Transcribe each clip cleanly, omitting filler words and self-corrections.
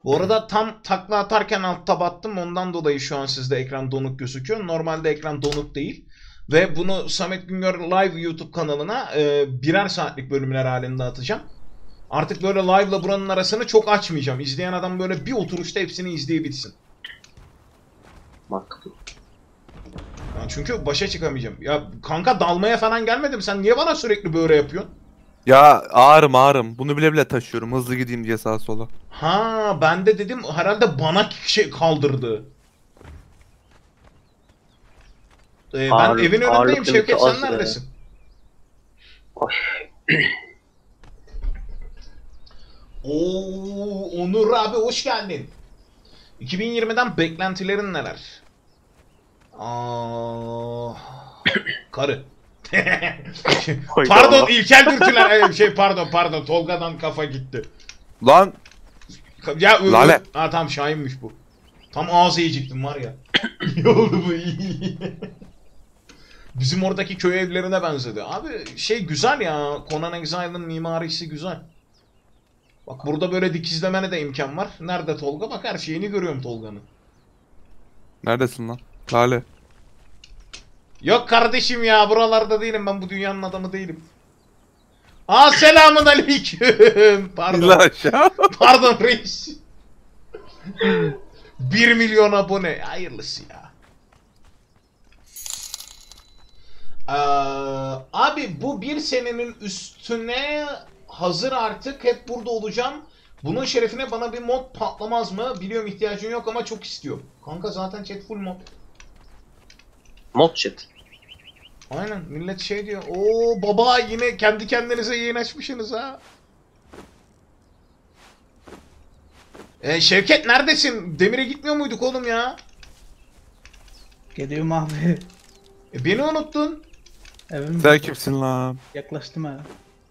Bu arada tam takla atarken alt tab attım. Ondan dolayı şu an sizde ekran donuk gözüküyor. Normalde ekran donuk değil. Ve bunu Samet Güngör Live YouTube kanalına birer saatlik bölümler halinde atacağım. Artık böyle live'la buranın arasını çok açmayacağım. İzleyen adam böyle bir oturuşta hepsini izleyebilsin. Mantıklı. Yani çünkü başa çıkamayacağım. Ya kanka dalmaya falan gelmedim. Sen niye bana sürekli böyle yapıyorsun? Ya ağrım. Bunu bile taşıyorum. Hızlı gideyim diye sağa sola. Ha ben de dedim herhalde bana şey kaldırdı. Ben evin önündeyim Şevket, sen neredesin? Oy. Oo, Onur abi hoş geldin. 2020'den beklentilerin neler? Karı. Pardon İlkel dürtüler. Pardon Tolga'dan kafa gitti. Lan Ya Lale. Ha tamam Şahin'miş bu. Tam ağzı yiyecektim var ya. İyi oldu bu iyi. Bizim oradaki köy evlerine benzedi. Abi şey güzel ya. Conan Exile'ın mimarisi güzel. Bak burada böyle dikizlemene de imkan var. Nerede Tolga? Bak her şeyini görüyorum Tolga'nın. neredesin lan? Lale. Yok kardeşim ya buralarda değilim, ben bu dünyanın adamı değilim. Selamun aleyküm. Pardon. aşağı. Pardon reis. 1 milyon abone. Hayırlısı ya. Abi bu bir senenin üstüne hazır artık, hep burada olacağım. Bunun şerefine bana bir mod patlamaz mı? Biliyorum ihtiyacın yok ama çok istiyorum. Kanka zaten chat full mod. Mod chat. Aynen millet şey diyor. Oo baba yine kendi kendinize yayın açmışsınız ha. Şevket neredesin? Demir'e gitmiyor muyduk oğlum ya? Geliyorum abi. Beni unuttun. Evim Sen kimsin lan? yaklaştım ha.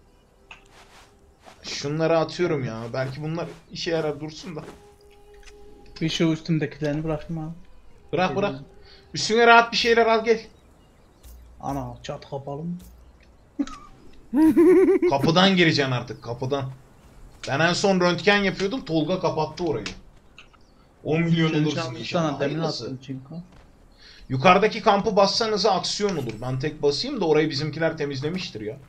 Şunları atıyorum ya. Belki bunlar işe yarar, dursun da. Bir şu üstümdekilerini bıraktım abi. Bırak. Üstüne rahat bir şeyler al gel. Ana çat kapalı mı? Kapıdan gireceksin artık, kapıdan. Ben en son röntgen yapıyordum. Tolga kapattı orayı. 10 milyon olursun inşallah. Sana demin Hayırlısı. attım çünkü. Yukarıdaki kampı bassanıza aksiyon olur. Ben tek basayım da orayı bizimkiler temizlemiştir ya.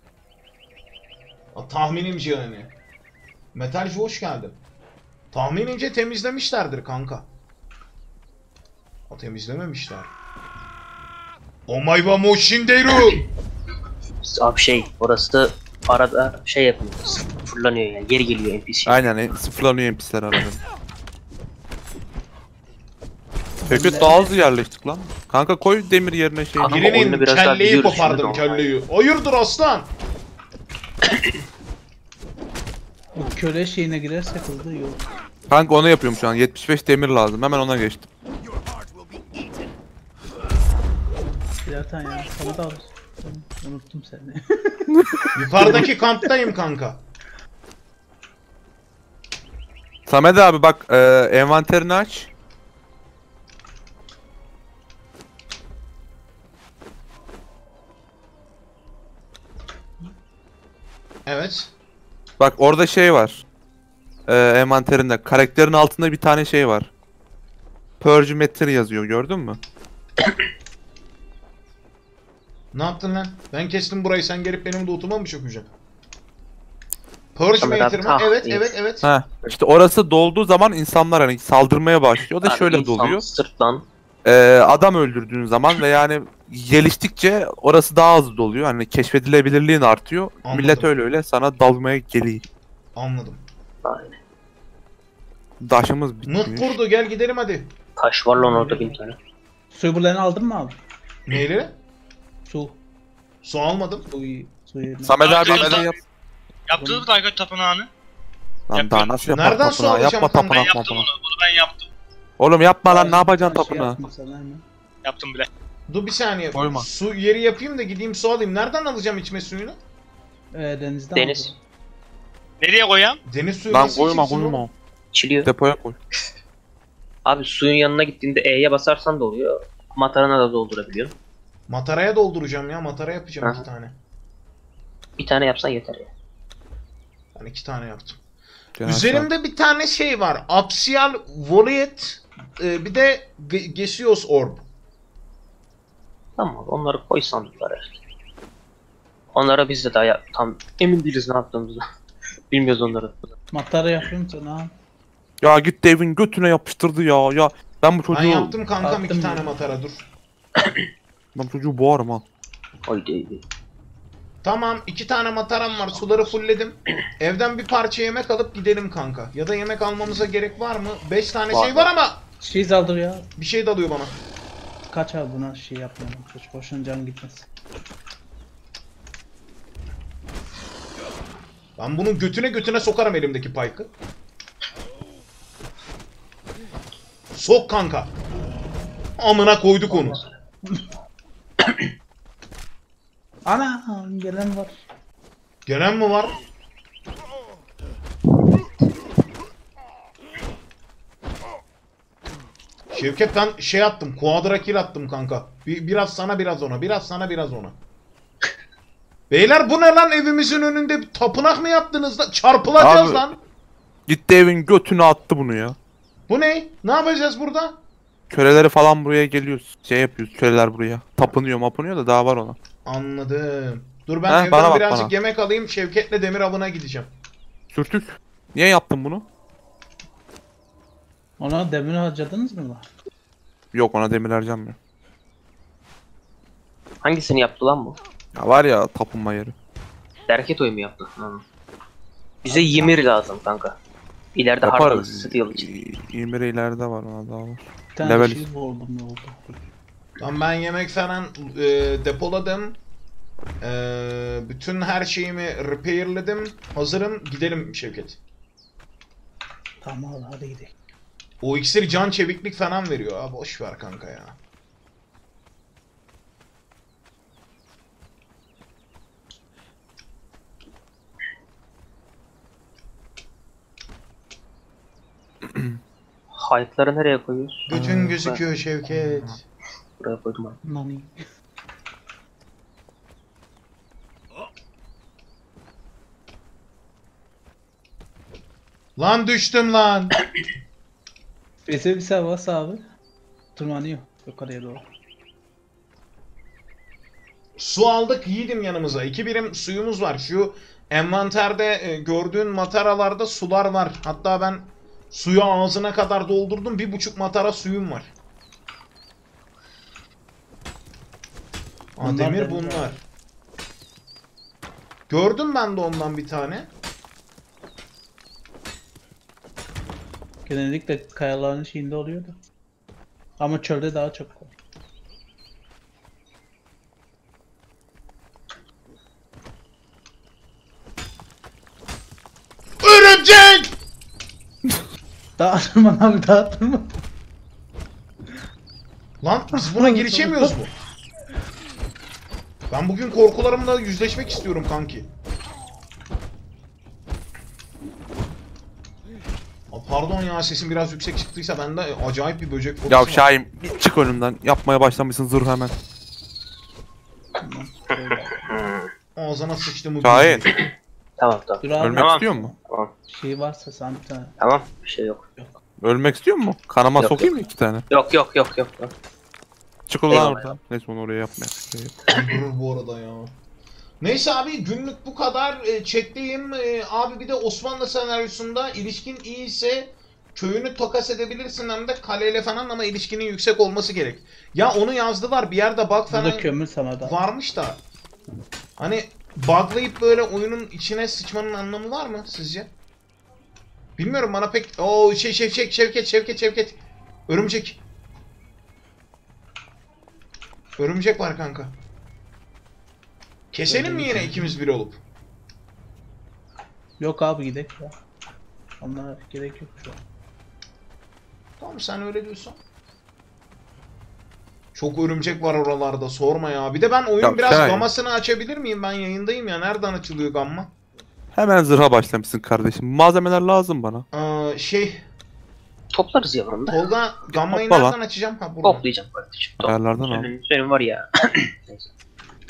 Tahminimce yani. Metalci hoş geldin. Tahminimce temizlemişlerdir kanka. Temizlememişler. Omayba Moshinderu. Abi orası da arada şey yapıyor. Fırlanıyor yani. Geri geliyor NPC. Aynen sıfırlanıyor NPC'ler arada. Peki daha hızlı yerleştik lan. Kanka koy demir yerine şey. Ama Birinin oyunu biraz daha kelleyi biliyoruz kopardım, şimdi kelleyi. Hayırdır aslan? Bu köle şeyine girersek hızlı yok. Kanka onu yapıyorum şu an. 75 demir lazım. Hemen ona geçtim. Birer tane ya. Sana da alır. Unuttum seni. Yukarıdaki kamptayım kanka. Samet abi bak envanterini aç. Evet. Bak orada şey var. Envanterinde. Karakterin altında bir tane şey var. Purge Meter yazıyor, gördün mü? Ne yaptın lan? Ben kestim burayı, sen gelip benim loot'uma mı çökeceksin? Purge Samet Mater abi, mi? Evet, iyi. evet. Ha, işte orası dolduğu zaman insanlar hani saldırmaya başlıyor. O da Abi şöyle insan doluyor. Sırtlan. Adam öldürdüğün zaman ve yani geliştikçe orası daha hızlı doluyor. Hani keşfedilebilirliğin artıyor. Anladım. Millet öyle sana dalmaya geliyor. Anladım. Aynen. Daşımız Nut bitmiş. kurdu, gel gidelim hadi. Taş var lan orada 1000 tane. Su bulanı aldın mı abi? Neyleri? Su. Su almadım. Su yerine. Samet abi Samet bize abi. yap. Yaptınız mı Taykut tapınağını? Lan daha nasıl yapar Nereden su tapınağı? alacağım Yapma kanka? Ben tapınak yaptım tapınak. bunu ben yaptım. Oğlum yapma lan, ne yapacaksın Şey tapınağı? yaptım sana hemen. Yaptım bile. Dur bir saniye. Koyma. Su yeri yapayım da gideyim su alayım. Nereden alacağım içme suyunu? Denizden Deniz. aldım. Nereye koyayım? Deniz suyu Lan nasıl koyma içilsin oğlum? koyma. Çiliyor. Depoya koy. Abi suyun yanına gittiğinde E'ye basarsan da oluyor. Matarana da doldurabiliyorsun. Mataraya dolduracağım ya. Matara yapacağım Aha. 2 tane. Bir tane yapsan yeter ya. Ben 2 tane yaptım. Gene Üzerimde bir tane şey var. Axial Volet, bir de Gesios Orb. Tamam onları koy sandıklara. Onlara biz de daha tam emin değiliz ne yaptığımızda. Bilmiyoruz onları. Matara yapayım sana. aşağı. Ya gitti evin götüne yapıştırdı ya. Ya ben bu Ben çocuğu yaptım kankam Attım 2 ya. tane matara dur. ben bu çocuğu boğarım ha. Haydi. Tamam 2 tane mataram var, suları fullledim. Evden bir parça yemek alıp gidelim kanka. Ya da yemek almamıza gerek var mı? 5 tane Var. şey var ama Şey saldır ya. bir şey dalıyor bana. Kaç abi buna şey yapmayalım. Hiç boşuna can gitmesin. Ben bunun götüne sokarım elimdeki pike'ı. Sok kanka. Amına koyduk onu. Ana gelen var. Gelen mi var? Şevket ben şey attım, quadra kill attım kanka. Biraz sana biraz ona, biraz sana biraz ona. Beyler bu ne lan, evimizin önünde bir tapınak mı yaptınız lan? Çarpılacağız Abi. lan. Gitti evin götüne attı bunu ya. Bu ne? Ne yapacağız burada? Köleleri falan buraya geliyor. Şey yapıyoruz köleler buraya. Tapınıyor mapınıyor da daha var ona. Anladım. Dur ben Heh, evden bana bak, birazcık bana. yemek alayım, Şevket'le demir avına gideceğim. Sürtük. Niye yaptın bunu? Ona demir harcadınız mı lan? Yok ona demir harcamıyor. Hangisini yaptı lan bu? Ya var ya tapınma yeri. Derket oyu mu yaptı? Hı. Bize Ymir lazım kanka. İleride harcalı steel için. 20 ileride var ona daha var. Bir tane Level. şey oldu ne oldu? Lan ben yemek falan depoladım. Bütün her şeyimi repairledim. Hazırım. Gidelim Şevket. Tamam hadi gidelim. O iksir can çeviklik falan veriyor. Ha boş ver kanka ya. Hype'ları nereye koyuyoruz? Bütün gözüküyor Şevket. Buraya koydum abi. Nani. Lan düştüm lan. Bize bir sevas abi. Tırmanıyor yukarıya doğru. Su aldık yiğidim yanımıza. 2 birim suyumuz var. Şu envanterde gördüğün mataralarda sular var. Hatta ben suyu ağzına kadar doldurdum. 1,5 matara suyum var. Aa, Bunlar demir demir bunlar. var. Gördüm ben de ondan bir tane. Genellikle kayaların şeyinde oluyor da. Ama çölde daha çok var. Örümcek! Dağıtırma abi dağıtırma. Lan biz buna girişemiyoruz mu? Ben bugün korkularımla yüzleşmek istiyorum kanki. Aa, pardon ya, sesim biraz yüksek çıktıysa bende acayip bir böcek fobisi Ya var. Şahin bir çık önümden. Yapmaya başlamışsın zırh hemen. Tamam. Şöyle. Ağzına sıçtım bu Şahin. böceği. Tamam tamam. Dur abi. Ölmek Tamam. istiyor mu? Tamam. Şey varsa sen bir tane. Tamam. Bir şey yok. Ölmek istiyor mu? Kanama Yok, sokayım mı 2 tane? Yok yok yok yok. yok. Çık ulan Eyvallah. oradan. Neyse onu oraya yapmayalım. Durur bu arada ya. Neyse abi günlük bu kadar. Chat'teyim. Abi bir de Osmanlı senaryosunda ilişkin iyiyse köyünü takas edebilirsin, hem de kaleyle falan, ama ilişkinin yüksek olması gerek. Ya onu yazdılar bir yerde, bug falan Burada kömür sana da. varmış da. Hani buglayıp böyle oyunun içine sıçmanın anlamı var mı sizce? Bilmiyorum, bana pek... Oo Şevket. Örümcek. Örümcek var kanka. Keselim mi yine ikimiz bir olup? Yok abi gidelim ya. Onlara gerek yok şu an. Tamam sen öyle diyorsan. Çok örümcek var oralarda, sorma ya. Bir de ben oyun Ya biraz Şahin. gamasını açabilir miyim? Ben yayındayım ya. Nereden açılıyor gamma? Hemen zırha başlamışsın kardeşim. Malzemeler lazım bana. Toplarız yavrum da. Tolga gammayı Topla lan. nereden açacağım? Ha burada. Toplayacağım kardeşim. Ayarlardan al. Senin var ya. Neyse.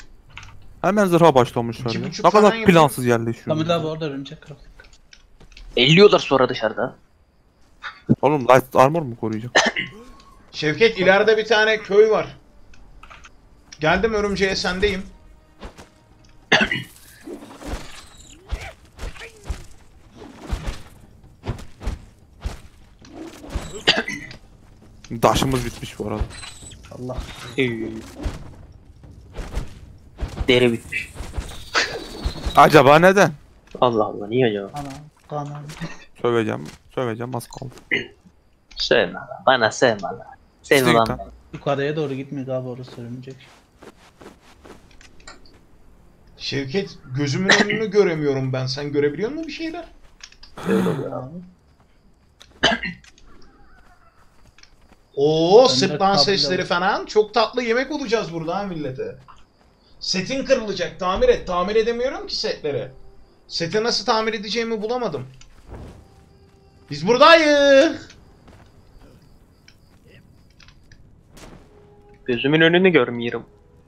Hemen zırha başlamış İki öyle. buçuk Ne falan kadar yapayım. plansız yerleşiyor. Samet abi orada örümcek kaldı. Elliyorlar sonra dışarıda. Oğlum light armor mu koruyacak? Şevket ileride bir tane köy var. Geldim örümceğe sendeyim. Daşımız bitmiş bu arada. Allah. Deri bitmiş. Acaba neden? Allah Allah niye acaba? Ana. Kanan. Söveceğim az kaldı. Sevme lan. Bana sevme lan. Sevme Steam lan. kan- beni. Yukarıya doğru gitmiyor abi, orası örümcek. Şevket gözümün önünü göremiyorum ben. Sen görebiliyor musun bir şeyler? Öyle oluyor abi. Abi. Oo, Ben de sırtlan kablo sesleri var. falan. Çok tatlı yemek olacağız burada ha millete. Setin kırılacak. Tamir et. Tamir edemiyorum ki setleri. Seti nasıl tamir edeceğimi bulamadım. Biz buradayız. Gözümün önünü görmüyorum.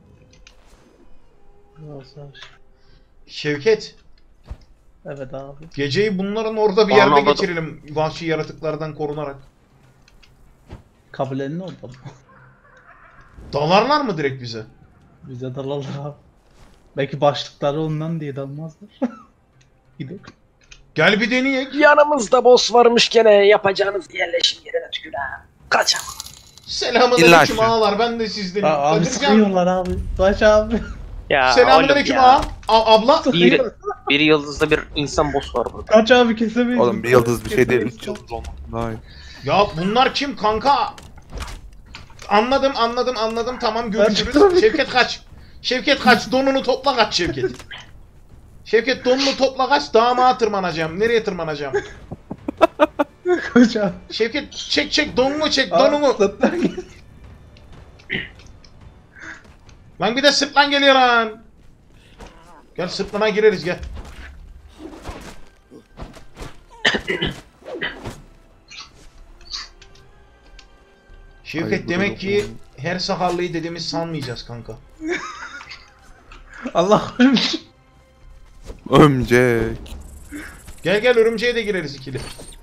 Biraz daha şey. Şevket, Evet abi. geceyi bunların orada bir yerde Anlamadım. geçirelim. Vahşi yaratıklardan korunarak. Kabilenin orada mı? Dalarlar mı direkt bize? Bize dalarlar abi. Belki başlıkları ondan diye dalmazlar. Gidelim. Gel bir deneyek. Yanımızda boss varmış gene yapacağınız yerleşim yerine tükür ha. Kaç ama. Selamünaleyküm İlla ki. ağalar. Ben de sizdenim. Aa, abi Kadircan. sıkıyorlar abi. Kaç abi. Ya Selamünaleyküm oğlum ya. ağa. Abla. Bir yıldızda bir insan boss var burada. Kaç abi, kesemeyiz. Oğlum bir yıldız bir şey değil. Kesemeyiz. 3 yıldız olmak daha iyi. Ya bunlar kim kanka? Anladım. Tamam görüşürüz. çıktım. Şevket kaç. Şevket kaç. Donunu topla kaç Şevket. Şevket donunu topla kaç. Damağa tırmanacağım. Nereye tırmanacağım? Kaç abi. Şevket çek donunu çek donunu. Sırtlar gel. Lan bir de sırtlan geliyor lan. Gel sırtlana gireriz gel. Şevket Ay, demek bu- ki her sakallıyı dediğimiz sanmayacağız kanka. Allah korusun. Ömcek. Gel örümceğe de gireriz ikili.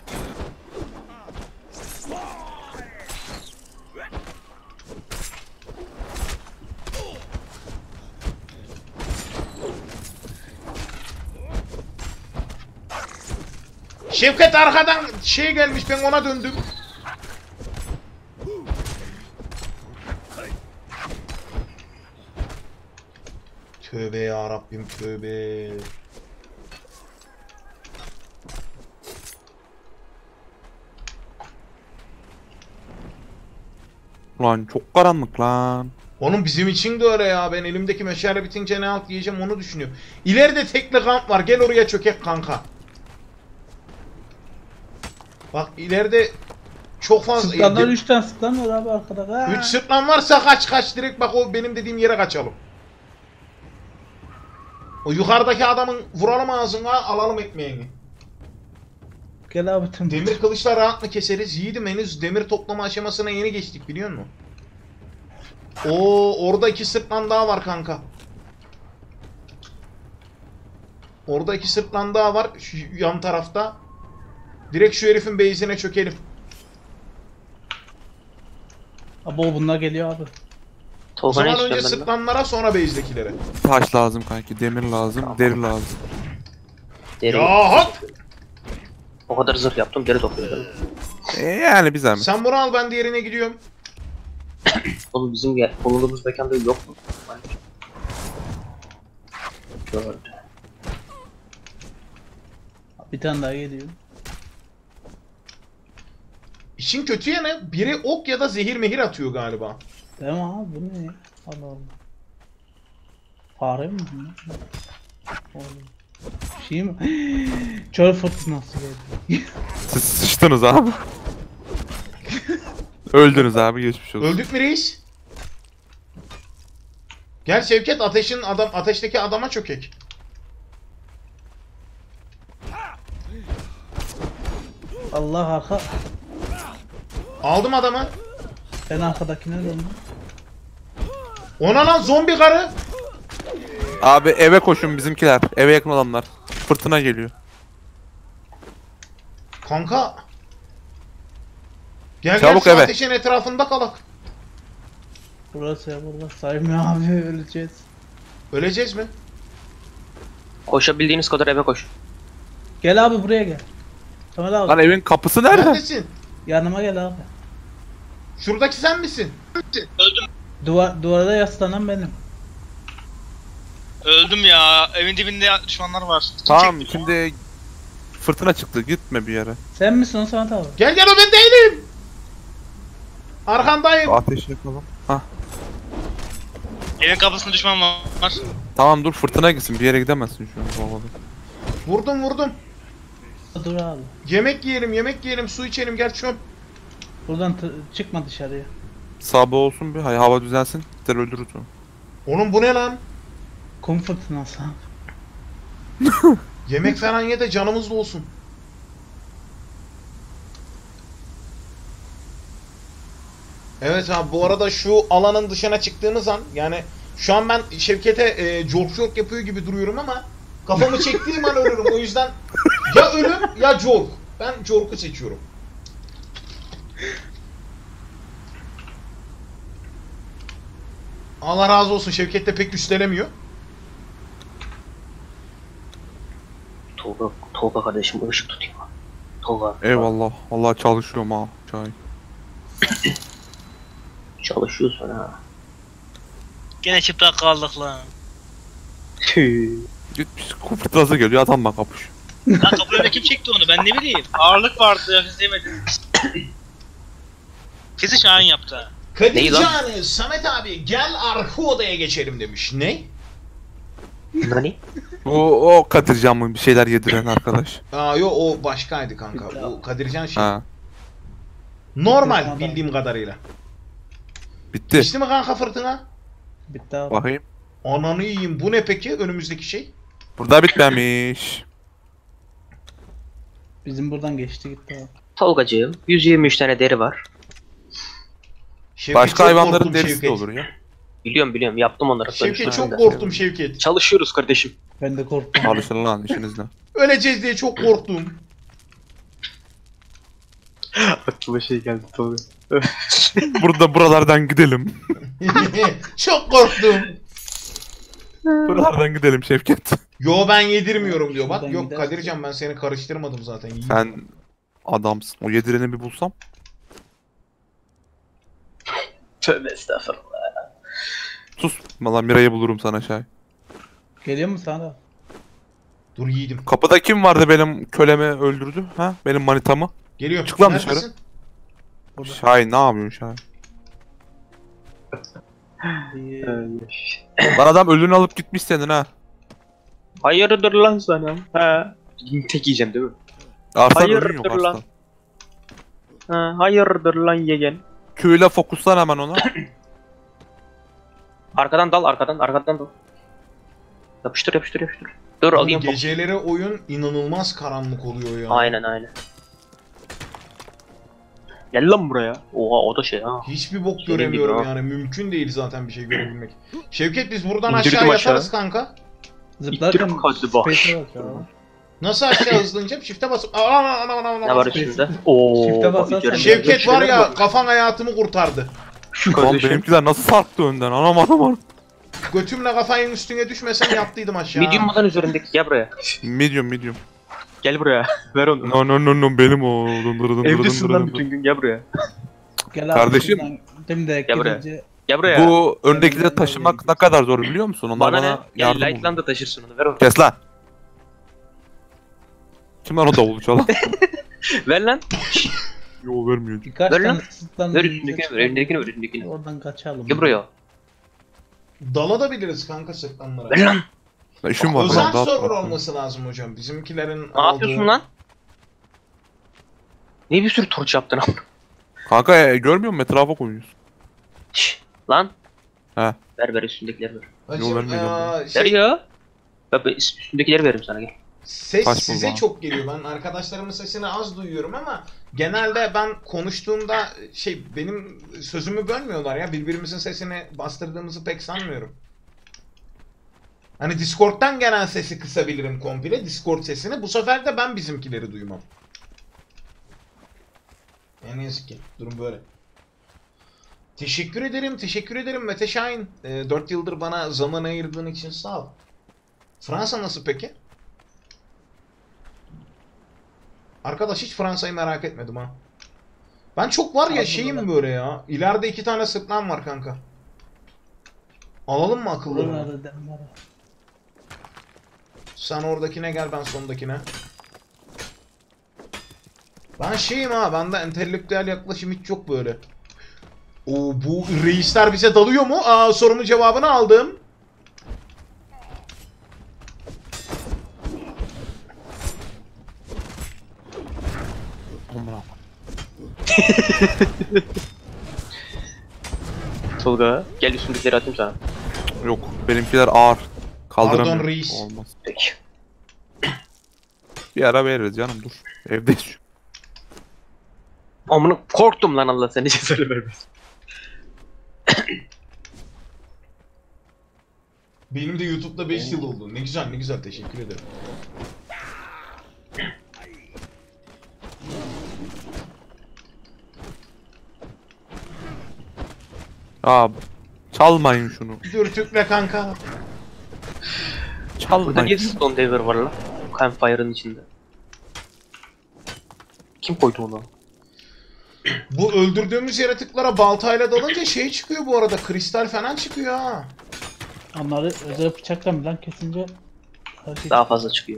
Şevket arkadan şey gelmiş ben ona döndüm. Tövbe ya Rabbim tövbe. Lan çok karanlık lan. Onun bizim için de öyle ya. Ben elimdeki meşale bitince ne alt yiyeceğim onu düşünüyorum. İleride tekli kamp var. Gel oraya çökek kanka. Bak ileride çok fazla... Sırtlardan 3 tane sırtlan var abi arkada. Ha. 3 sırtlan varsa kaç direkt bak o benim dediğim yere kaçalım. O yukarıdaki adamın vuralım ağzına alalım ekmeğini. Gel abi tüm. Demir kılıçla rahat mı keseriz? Yiğidim henüz demir toplama aşamasına yeni geçtik biliyor musun? Oo orada 2 sırtlan daha var kanka. Orada 2 sırtlan daha var şu yan tarafta. Direkt şu herifin base'ine çökelim. Abo bunlar geliyor abi. O Tolga ne zaman önce istiyorsun benden? sırtlanlara sonra base'dekilere. Taş lazım kanki, demir lazım, deri lazım. Deri. Ya hop! O kadar zırh yaptım deri topluyorum. Yani bir zahmet. Sen bunu al ben diğerine gidiyorum. Oğlum bizim bulunduğumuz mekanda yok mu? Gördüm. Bir tane daha geliyor. İşin kötü yanı biri ok ya da zehir mehir atıyor galiba. Değil mi abi, bu ne ya? Allah Allah. Fare mi bunlar? Oğlum. Şey mi? Çöl fırtınası geldi. Siz sıçtınız abi. Öldünüz abi, geçmiş olsun. Öldük mü reis? Gel Şevket ateşteki adama çökek. Allah arka. Aldım adamı. Ben arkadakine döndüm. Ona lan zombi karı. Abi eve koşun bizimkiler. Eve yakın olanlar. Fırtına geliyor. Kanka. Gel Çabuk gel şu eve. ateşin etrafında kalak. Burası ya burada. Saymıyor abi öleceğiz. Öleceğiz mi? Koşabildiğiniz kadar eve koş. Gel abi buraya gel. Samet abi Lan evin kapısı nerede? Neredesin? yanıma gel abi. Şuradaki sen misin? Öldüm. Duvarda yaslanan benim. Öldüm ya. Evin dibinde düşmanlar var. Tamam Çek- şimdi fırtına çıktı gitme bir yere. Sen misin o Samet abi? Gel gel o ben değilim. Arkandayım. Ateş yakalım. Hah. Evin kapısında düşman var. Tamam dur fırtına gitsin bir yere gidemezsin şu an bu havada. Vurdum vurdum. Dur abi. Yemek yiyelim, su içelim gel çöp. Buradan çıkma dışarıya. Sabah olsun bir hava düzelsin. Gider öldürürüz onu. Oğlum bu ne lan? Kum fırtınası abi. Yemek falan ye de canımız da olsun. Evet abi bu arada şu alanın dışına çıktığımız an yani şu an ben Şevket'e jork yapıyor gibi duruyorum ama kafamı çektiğim an ölürüm. O yüzden ya ölüm ya jork. Ben jork'u seçiyorum. Allah razı olsun Şevket de pek üstelemiyor. Tolga kardeşim ışık tutayım. Tolga. Eyvallah. Vallahi çalışıyorum ha. Çay. Çalışıyorsun ha. Gene çıplak kaldık lan. Tüh. Gitmiş fırtınası geliyor adam bak kapış. Lan kapının önüne kim çekti onu ben ne bileyim. Ağırlık vardı izleyemedim. Kesin Şahin yaptı ha. Neyi lan? Kadircan, Samet abi gel arka odaya geçelim demiş. Ne? Nani? O Kadircan mı bir şeyler yediren arkadaş. Aa yo o başkaydı kanka. O Kadircan şey. Ha. Normal bildiğim kadarıyla. Bitti. Geçti mi kanka fırtına? Bitti abi. Bakayım. Ananı yiyeyim. Bu ne peki önümüzdeki şey? Burada bitmemiş. Bizim buradan geçti gitti abi. Tolgacığım 123 tane deri var. Şevket, Başka çok hayvanların korktum derisi de Şevket. olur ya. Biliyorum yaptım onları. Şevket çok Konuştum. korktum Şevket. Çalışıyoruz kardeşim. Ben de korktum. Alışın lan işinizle. Öleceğiz diye çok korktum. Aklıma şey geldi Tolga. Buralardan gidelim. Çok korktum. Buralardan gidelim Şevket. Yo ben yedirmiyorum diyor. Bak Şuradan yok gidersin. Kadircan ben seni karıştırmadım zaten. Yiyeyim. Sen adamsın. O yedireni bir bulsam. Tövbe estağfurullah. Sus. Valla Mira'yı bulurum sana Şahin. Geliyor mu sana da? Dur yiğidim. Kapıda kim vardı benim kölemi öldürdü? Ha? Benim manitamı. Geliyor. Çık lan Neredesin? dışarı. Burada. Şahin ne yapıyorsun Şahin? İyi. Lan adam ölünü alıp gitmiş senin ha. Hayırdır lan sana? Ha. Tek yiyeceğim değil mi? Arsan Hayırdır ölün yok lan? arslan. Ha, hayırdır lan yegen. Q'yla fokuslan hemen ona. Arkadan dal. Yapıştır. Dur alayım. Geceleri oyun inanılmaz karanlık oluyor ya. Aynen. Gel lan buraya. Oha o da şey ha. Hiçbir bok Senin göremiyorum gibi ha. yani. Mümkün değil zaten bir şey görebilmek. Şevket biz buradan İndirdim aşağı aşağı. yatarız kanka. Zıplarken İttirip kaçtı bak. space'e basıyor. Nasıl aşağı hızlanacağım? Shift'e basıp... Aman. Ne var üstünde? Oo. Shift'e basarsan- içeride Şevket şeyler var ya kafan hayatımı kurtardı. Şu Lan kardeşim. benimkiler nasıl sarktı önden anam. Götümle kafanın üstüne düşmesem yattıydım aşağı. Medium madan üzerindeki gel buraya. Medium. Gel buraya. Ver onu. No benim o. Evdesin lan bütün gün gel buraya. Gel abi. Kardeşim. şuradan Dimdirek Gel buraya. gidince Gel buraya. Bu öndekileri taşımak ne kadar zor biliyor musun? Onlar Bana ne? bana Gel yardım Light'lan olur. da taşırsın onu ver onu. Kes lan. Kim lan o davulu çalan? Ver lan. Yo vermiyor. birkaç Ver tane lan. sırtlan Ver üstündekini ver. Oradan kaçalım. Gel buraya. Dala da biliriz kanka sırtlanlara. Ver lan. İşim var. Özel ben daha server sonra. olması lazım hocam. Bizimkilerin Ne yapıyorsun lan? Ne bir sürü torç yaptın ama. Kanka görmüyor musun etrafa koyuyorsun. Şşş. Lan. He. Ver üstündekileri ver. Hacım, Yol vermiyor Ver şey, ya. Ben üstündekileri veririm sana gel. ses Kaç size bulma. çok geliyor. Ben arkadaşlarımın sesini az duyuyorum ama genelde ben konuştuğumda benim sözümü bölmüyorlar ya. Birbirimizin sesini bastırdığımızı pek sanmıyorum. Hani Discord'dan gelen sesi kısabilirim komple. Discord sesini. Bu sefer de ben bizimkileri duymam. Ne yazık ki. Durum böyle. Teşekkür ederim. Teşekkür ederim Mete Şahin. 4 yıldır bana zaman ayırdığın için sağ ol. Fransa nasıl peki? Arkadaş hiç Fransa'yı merak etmedim ha. Ben çok var ya Aldım şeyim ben. böyle ya. İleride 2 tane sırtlan var kanka. Alalım mı akıllarını? Buraları demlere. Sen oradakine gel, ben sondakine. Ben şeyim ha, bende entelektüel yaklaşım hiç yok böyle. Oo, bu reisler bize dalıyor mu? Aa, sorumun cevabını aldım. Amına. Tolga gel üstündekileri atayım sana. Yok benimkiler ağır. Kaldıramıyorum. Pardon reis. Olmaz. Peki. Bir ara veririz canım dur. Evdeyiz şu. Amına korktum lan, Allah seni cezanı vermesin. Benim de YouTube'da 5 yıl oldu. Ne güzel, ne güzel, teşekkür ederim. Aa, çalmayın şunu. Dürtükle kanka. Burada niye Çalmayın. Stone Dever var lan? Campfire'ın içinde. Kim koydu onu? Bu öldürdüğümüz yaratıklara baltayla dalınca şey çıkıyor bu arada. Kristal falan çıkıyor ha. Onları özel bıçakla falan kesince hareket- Daha fazla çıkıyor.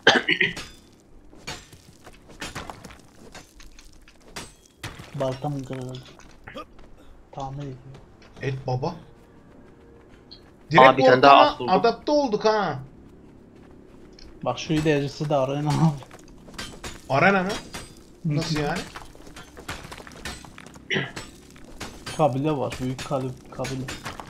baltam kırıldı. Tamir ediyor. Et baba. Direkt Aa, bir tane daha ortama at buldum. adapte olduk ha. Bak şu ilerisi de arayın abi. Arena mı? Nasıl yani? Kabile var. Büyük kabile.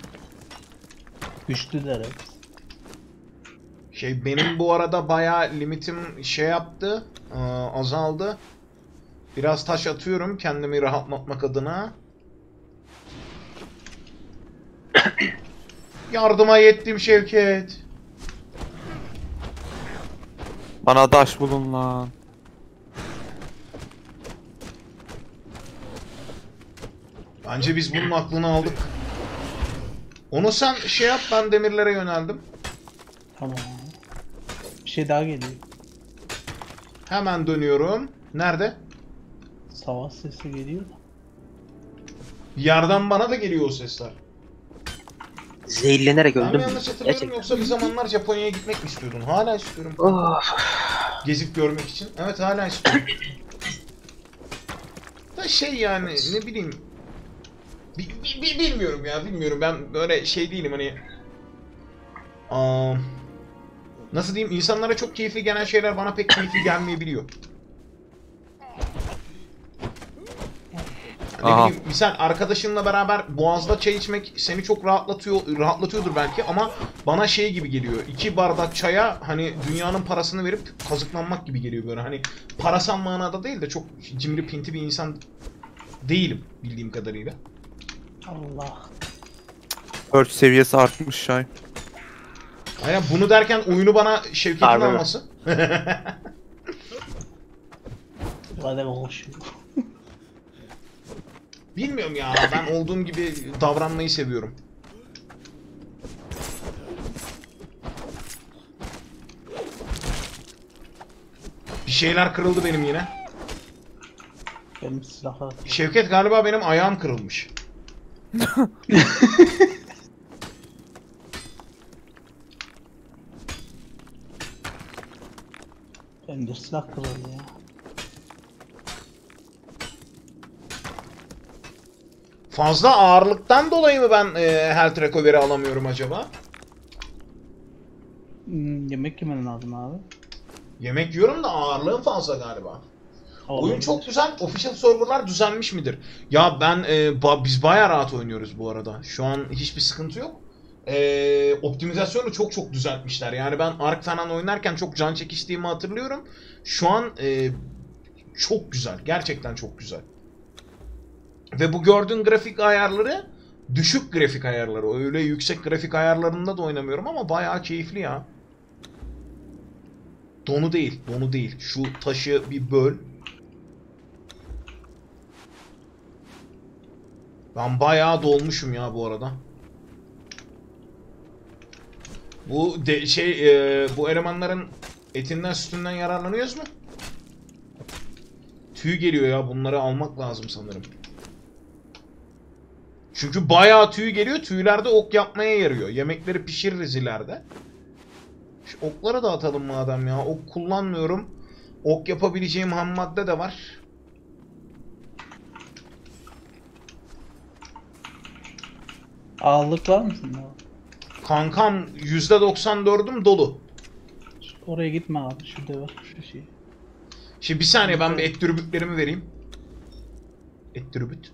Güçlüler hepsi. Şey, benim bu arada bayağı limitim şey yaptı. Azaldı. Biraz taş atıyorum kendimi rahatlatmak adına. Yardıma yettim Şevket. Bana taş bulun lan. Bence biz bunun aklını aldık. Onu sen şey yap, ben demirlere yöneldim. Tamam. Bir şey daha geliyor. Hemen dönüyorum. Nerede? Savaş sesi geliyor da. Yerden bana da geliyor o sesler. Zehirlenerek Ben öldüm. mi yanlış hatırlıyorum Gerçekten. yoksa bir zamanlar Japonya'ya gitmek mi istiyordun? Hala istiyorum. Of. Gezip görmek için. Evet, hala istiyorum. Da şey yani ne bileyim. Bilmiyorum ya, bilmiyorum. Ben böyle şey değilim hani. Nasıl diyeyim? İnsanlara çok keyifli gelen şeyler bana pek keyifli gelmeyebiliyor. Ne Aha. bileyim, misal arkadaşınla beraber Boğaz'da çay içmek seni çok rahatlatıyordur belki ama bana şey gibi geliyor. 2 bardak çaya hani dünyanın parasını verip kazıklanmak gibi geliyor böyle. Hani parasal manada değil de çok cimri pinti bir insan değilim bildiğim kadarıyla. Allah. Perch seviyesi artmış Şay. Aynen, bunu derken oyunu bana Şevket'in Harbi mi? alması. Hadi konuşuyor. Bilmiyorum ya, ben olduğum gibi davranmayı seviyorum. Bir şeyler kırıldı benim yine. Benim silahlar. Şevket, galiba benim ayağım kırılmış. Benim de silah kırıldı ya. Fazla ağırlıktan dolayı mı ben health recovery alamıyorum acaba? Yemek yemen lazım abi. Yemek yiyorum da ağırlığım fazla galiba. Oyun Olabilir. çok güzel. Official serverlar düzenmiş midir? Ya ben biz bayağı rahat oynuyoruz bu arada. Şu an hiçbir sıkıntı yok. Optimizasyonu çok düzeltmişler. Yani ben Ark falan oynarken çok can çekiştiğimi hatırlıyorum. Şu an çok güzel. Gerçekten çok güzel. Ve bu gördüğün grafik ayarları düşük grafik ayarları. Öyle yüksek grafik ayarlarında da oynamıyorum ama bayağı keyifli ya. Donu değil, donu değil. Şu taşı bir böl. Ben bayağı dolmuşum ya bu arada. Bu bu elemanların etinden sütünden yararlanıyoruz mu? Tüy geliyor ya, bunları almak lazım sanırım. Çünkü bayağı tüy geliyor. Tüylerde ok yapmaya yarıyor. Yemekleri pişiririz ileride. Şu okları da atalım madem ya. Ok kullanmıyorum. Ok yapabileceğim ham madde de var. Ağırlık var mı sende? Kankam %94'üm dolu. Oraya gitme abi. Şurada var şu şey. Şimdi bir saniye, ben bir et dürbütlerimi vereyim. Et dürbüt.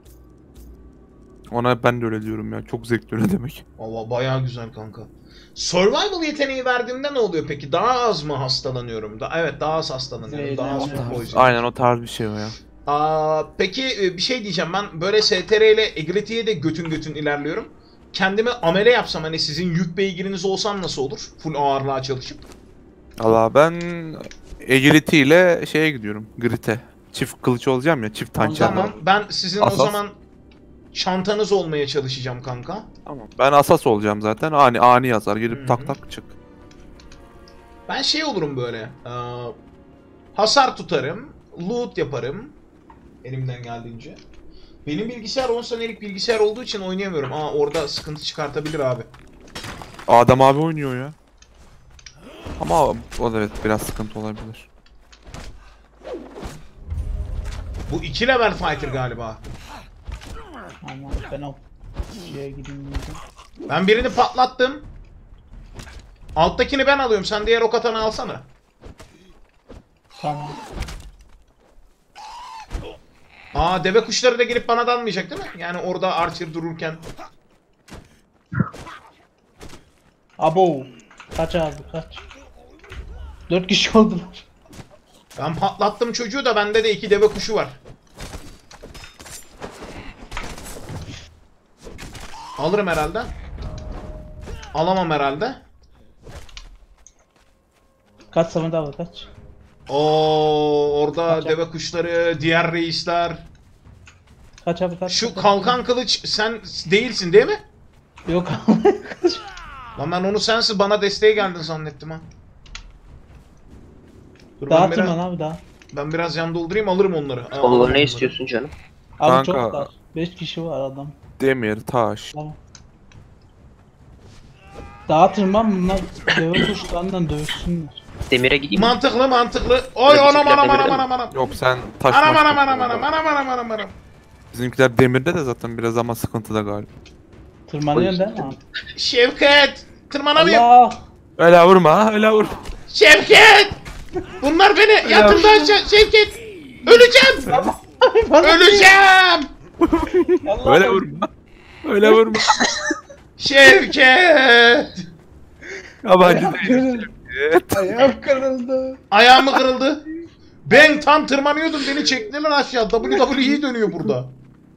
Ona ben de öyle diyorum ya. Çok zevkli öyle demek. Valla bayağı güzel kanka. Survival yeteneği verdiğimde ne oluyor peki? Daha az mı hastalanıyorum? Evet, daha az hastalanıyorum. Daha az Zehirlenme. poison. Aynen o tarz bir şey o ya. Peki bir şey diyeceğim, ben böyle STR ile Agility'ye de götün ilerliyorum. Kendime amele yapsam, hani sizin yük beygiriniz olsam nasıl olur? Full ağırlığa çalışıp. Valla ben agility ile şeye gidiyorum. Grit'e. Çift kılıç olacağım ya. Çift hançer. Tamam, ben sizin Asas. o zaman çantanız olmaya çalışacağım kanka. Tamam. Ben asas olacağım zaten. Ani yazar. Gelip Hı-hı. tak tak çık. Ben şey olurum böyle. Hasar tutarım. Loot yaparım. Elimden geldiğince. Benim bilgisayar 10 senelik bilgisayar olduğu için oynayamıyorum. Orada sıkıntı çıkartabilir abi. Adam abi oynuyor ya. Ama o da evet biraz sıkıntı olabilir. Bu 2 level fighter galiba. Ama ben o şeye gideyim diyeceğim. Ben birini patlattım. Alttakini ben alıyorum. Sen diğer ok atanı alsana. Tamam. Deve kuşları da gelip bana dalmayacak değil mi? Yani orada Archer dururken. Abo. Kaç abi kaç. 4 kişi oldular. Ben patlattım çocuğu da, bende de 2 deve kuşu var. Alırım herhalde. Alamam herhalde. Kaç Samet abi kaç. Orada Kaç deve kuşları, diğer reisler. Kaç abi kaç. Şu kaç, kalkan kılıç sen değilsin değil mi? Yok abi. Lan ben onu sensin, bana desteğe geldin zannettim ha. Dur, ben Dağıtın biraz, lan abi daha. ben biraz yan doldurayım, alırım onları. Olur, Alırım ne onları. istiyorsun canım? Abi Kanka. çok var. 5 kişi var adam. Demir, taş. Tamam. Dağıtın lan bunlar deve kuşlarından dövüşsünler. Demire gideyim mi? Mantıklı. Oy, Böyle anam bisikletle anam gidelim. anam anam. Yok sen taş Anam maş anam anam topluyorsun anam galiba. anam anam anam. Bizimkiler demirde de zaten biraz ama sıkıntıda galiba. Tırmanıyorsun değil mi abi? Şevket! Tırmanamıyorum. Allah! Öyle vurma, öyle vurma. Şevket! Bunlar beni yatırdı aşağı. Şevket! Öleceğim! Öleceğim! Allah! Öyle vurma. Öyle vurma. Şevket! Yabancı Ayağım değil. kırıldı. Evet. Ayağım kırıldı. Ayağımı kırıldı. Ben tam tırmanıyordum, beni çektiler aşağı. WWE dönüyor burada.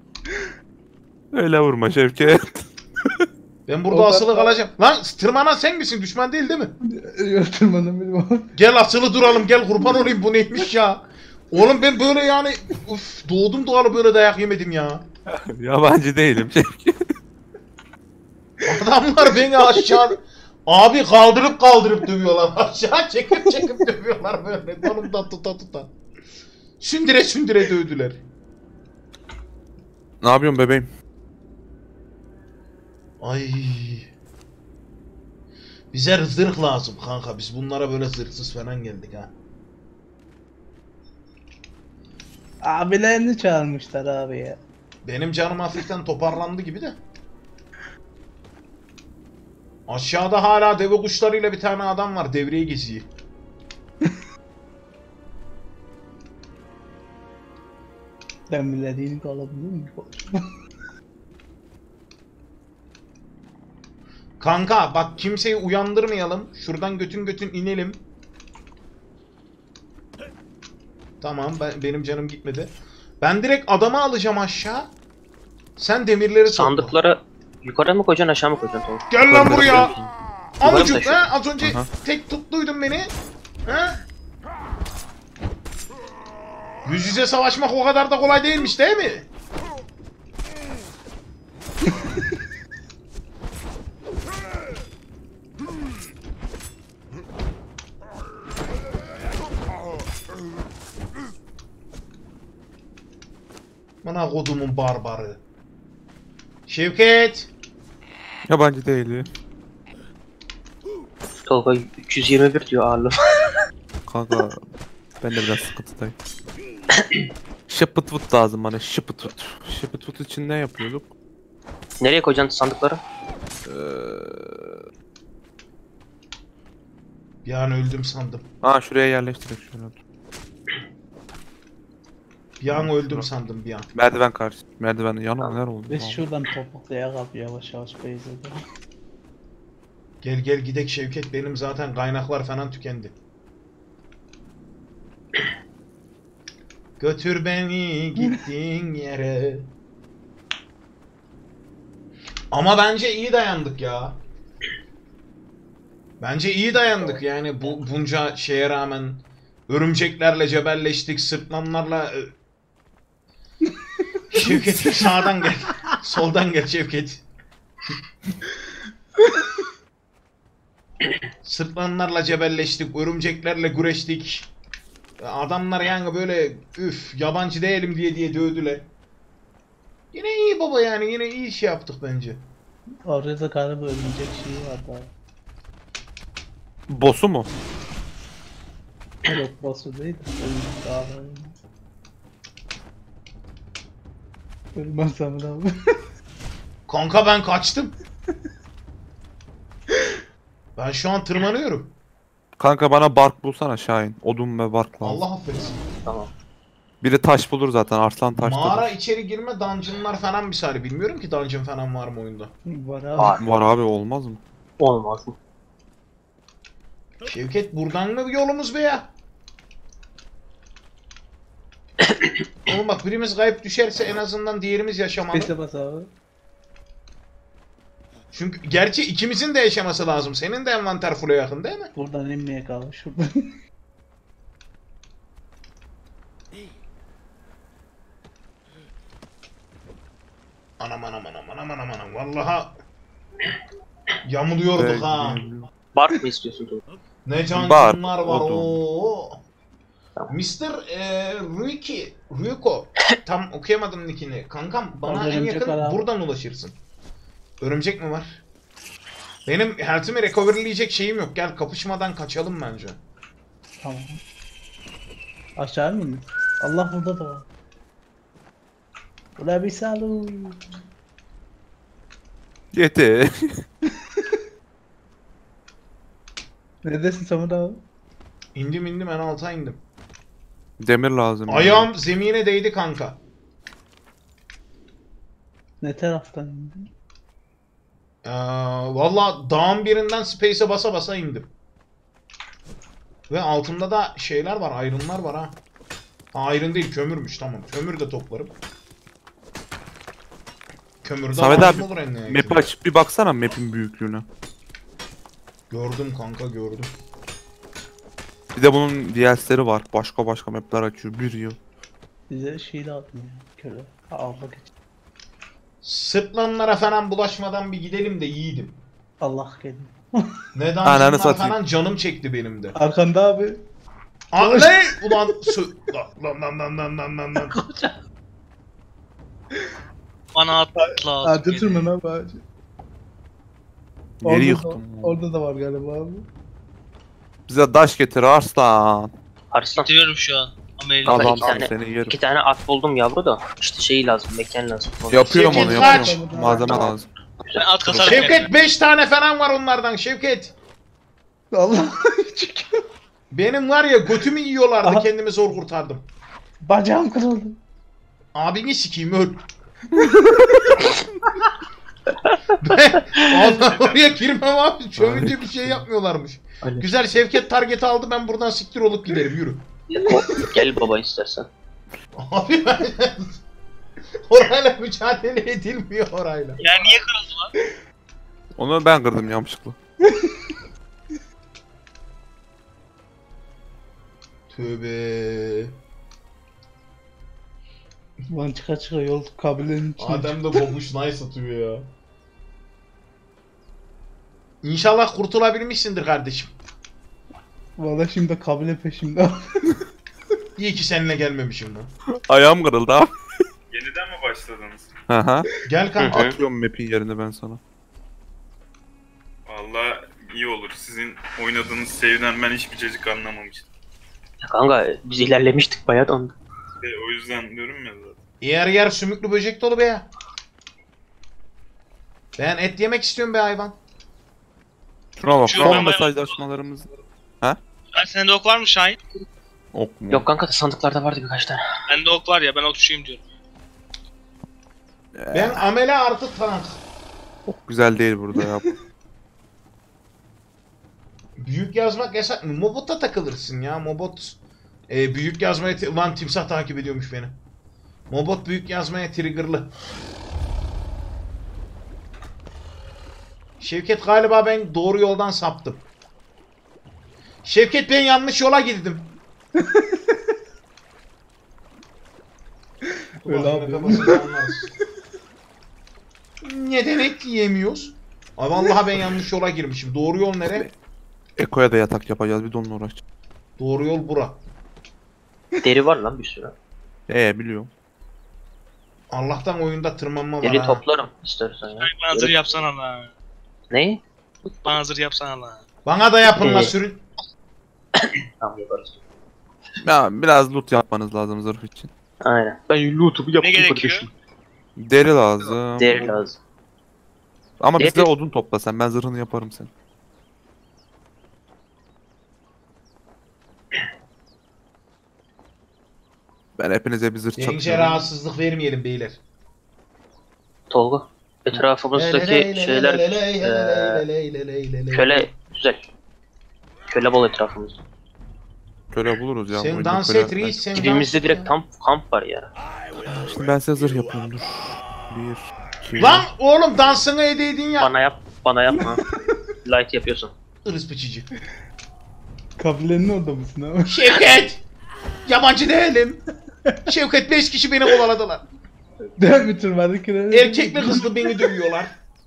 Öyle vurma Şevket. Ben burada asılı kalacağım. Lan tırmanan sen misin? Düşman değil mi? Yok tırmanamıyorum. Gel asılı duralım, gel kurban olayım, bu neymiş ya? Oğlum ben böyle yani doğdum doğalı böyle dayak yemedim ya. Yabancı değilim Şevket. Adamlar beni aşağı abi kaldırıp dövüyorlar, aşağı çekip dövüyorlar böyle kolumdan tuta. Sündüre dövdüler. Ne yapıyorsun bebeğim? Ay. Bize zırh lazım kanka, biz bunlara böyle zırhsız falan geldik ha. Abilerini çağırmışlar abi ya. Benim canım hafiften toparlandı gibi de. Aşağıda hala deve kuşlarıyla bir tane adam var, devreye geziyor. Ben bilediğini alabilir miyim? Kanka bak, kimseyi uyandırmayalım. Şuradan götün inelim. Tamam, benim canım gitmedi. Ben direkt adamı alacağım aşağı. Sen demirleri topla. Sandıklara yukarı mı koyacaksın aşağı mı koyacaksın Tolga? Gel lan buraya. Amucuk taşıyor. ha, az önce Aha. tek tuttuydun beni. Ha? Yüz yüze savaşmak o kadar da kolay değilmiş değil mi? Bana kodumun barbarı. Şevket. Yabancı değil. Tolga 321 diyor ağırlığı. Kanka ben de biraz sıkıntıdayım. Şıpıt lazım bana, şıpıt. Şıpıt için ne yapıyorduk? Nereye koyacaksın sandıkları? Bir an öldüm sandım. Ha şuraya yerleştirdik şöyle. Bir an öldüm sandım bir an. Merdiven karşı. Merdivenin yanı neler oldu? Biz şuradan topuklaya abi yavaş yavaş beyzede. Gel gel gidek Şevket, benim zaten kaynaklar falan tükendi. Götür beni gittiğin yere. Ama bence iyi dayandık ya. Bence iyi dayandık yani bunca şeye rağmen. Örümceklerle cebelleştik, sırtlanlarla... Şevket sağdan gel. Soldan gel Şevket. Sırtlanlarla cebelleştik, örümceklerle güreştik. Adamlar yani böyle üf yabancı değilim diye dövdüler. Yine iyi baba yani, yine iyi iş yaptık bence. Orada da galiba örümcek şeyi var daha. Boss'u mu? Evet boss'u değil de örümcek daha var. Ölmezsem de abi. Kanka ben kaçtım. Ben şu an tırmanıyorum. Kanka bana bark bulsana Şahin. Odun ve bark lazım. Allah affetsin. Tamam. Biri taş bulur zaten. Arslan taş Mağara bulur. içeri girme, dungeonlar falan misali. Bilmiyorum ki dungeon falan var mı oyunda. Var abi. Var. Var abi, olmaz mı? Olmaz mı? Şevket buradan mı yolumuz be ya? Oğlum bak birimiz kayıp düşerse en azından diğerimiz yaşamalı. Space'e bas abi. Çünkü gerçi ikimizin de yaşaması lazım. Senin de envanter full'e yakın değil mi? Buradan inmeye kalmış şuradan. Anam. Vallaha yamuluyorduk ha. Bark mı istiyorsun Tolga? Ne canlar Bar, var odun. o. Tamam. Mr. Ryuko. Tam okuyamadım nickini. Kankam bana Orada en örümcek yakın var abi. buradan ulaşırsın. Örümcek mi var? Benim health'imi recoverleyecek şeyim yok. Gel kapışmadan kaçalım bence. Tamam. Aşağı mı indin? Allah burada da var. Ula bir salu. Yeter. Neredesin Samet abi? İndim en alta indim. Demir lazım. Ayağım zemine değdi kanka. Ne taraftan indin? Valla dağın birinden space'e basa basa indim. Ve altında da şeyler var, iron'lar var ha. Ha iron değil, kömürmüş, tamam. Kömür de toplarım. Kömür de Samet lazım abi, olur en nihayetinde. Map'i açıp bir baksana map'in büyüklüğüne. Gördüm kanka, gördüm. Bir de bunun DLC'leri var. Başka map'ler açıyor. Bir yıl. Bize şey lazım ya. Köle. Almak için. Sırtlanlara falan bulaşmadan bir gidelim de yiğidim. Allah geliyor. Ne Ananı dungeonlar satayım. falan canım çekti benim de. Arkanda abi. Aa, ne? Ulan lan. Bana at lazım. Ağaca tırman abi ağaca. Yeri Da, yıktım. orada da var galiba abi. Bize taş getir Arslan. Arslan. Getiriyorum şu an. Ama elimde. Adam- Adamsın, tane- seni yerim. 2 tane at buldum yavru da. İşte şeyi lazım, mekan lazım. Yapıyorum onu, Şevket kaç. yapıyorum. Malzeme Tamam. lazım. Ben at kasarım. Şevket 5 tane falan var onlardan Şevket. Allah çekiyor. Benim var ya götümü yiyorlardı, Aha. kendimi zor kurtardım. Bacağım kırıldı. Abini sikeyim öl. Allah oraya girmem abi. Çövünce bir şey yapmıyorlarmış. Öyle. Güzel, Şevket target aldı, ben buradan siktir olup giderim, yürü. Gel baba istersen. Abi ben... Orayla mücadele edilmiyor orayla. Ya niye kırıldı lan? Onu ben kırdım yanlışlıkla. Tövbe. Lan çıka yol kabilenin içine. Adem de bobuş nice atıyor ya. İnşallah kurtulabilmişsindir kardeşim. Valla şimdi kabile peşimde. İyi ki seninle gelmemişim lan. Ayağım kırıldı abi. Yeniden başladınız. Haha. Gel kanka. Atıyorum map'in yerine ben sana. Vallahi iyi olur. Sizin oynadığınız save'den ben hiçbir cacık anlamamıştım. Ya kanka biz ilerlemiştik bayağı da onda. O yüzden diyorum ya zaten. Yer sümüklü böcek dolu be ya. Ben et yemek istiyorum be hayvan. Şuna bak. Şu Son ben- mesajlaşmalarımız. Ha, sende ok var mı Şahin? Ok mu? Yok kanka da sandıklarda vardı birkaç tane. Bende ok var ya ben okçuyum diyorum. Ben amele artı tank. Ok güzel değil burada ya. Büyük yazmak yasak mı? Mobot'a takılırsın ya. Mobot büyük yazmaya... Ulan timsah takip ediyormuş beni. Mobot büyük yazmaya triggerlı. Şevket galiba ben doğru yoldan saptım. Şevket ben yanlış yola girdim. Öyle abi. Neden et yiyemiyoruz? Ay vallahi ben yanlış yola girmişim. Doğru yol nere? Eko'ya da yatak yapacağız. Bir de onunla uğraşacağız. Doğru yol bura. Deri var lan bir sürü. Biliyorum. Allah'tan oyunda tırmanma var Deri ha. toplarım istersen ya. Şahin bana hazır yapsana la. Ne? Bana hazır yapsana la. Bana da yapın la sürün. Tamam yaparız. Ya biraz loot yapmanız lazım zırh için. Aynen. Ben loot'umu yaptım Ne gerekiyor? Deri lazım. Deri lazım. Ama Deri- bizde odun topla sen. Ben zırhını yaparım sen. Ben hepinize bir zırh Gence çakıyorum. rahatsızlık vermeyelim beyler. Tolga. Etrafımızdaki şeyler köle güzel. Köle bol etrafımızda. Köle buluruz ya. Sen oyunda dans köle et yapmayız. reis, sen Dibimizde dans direkt et. kamp var ya. Şimdi ben size zırh yapıyorum dur. 1, 2, Lan oğlum dansını edeydin ya. Bana yapma. Light yapıyorsun. Irız piçici. Kabilenin orada mısın abi? Şevket! Yabancı değilim. Şevket 5 kişi beni kovaladılar. Ben bitirmedik ki. Erkekli kızlı beni dövüyorlar.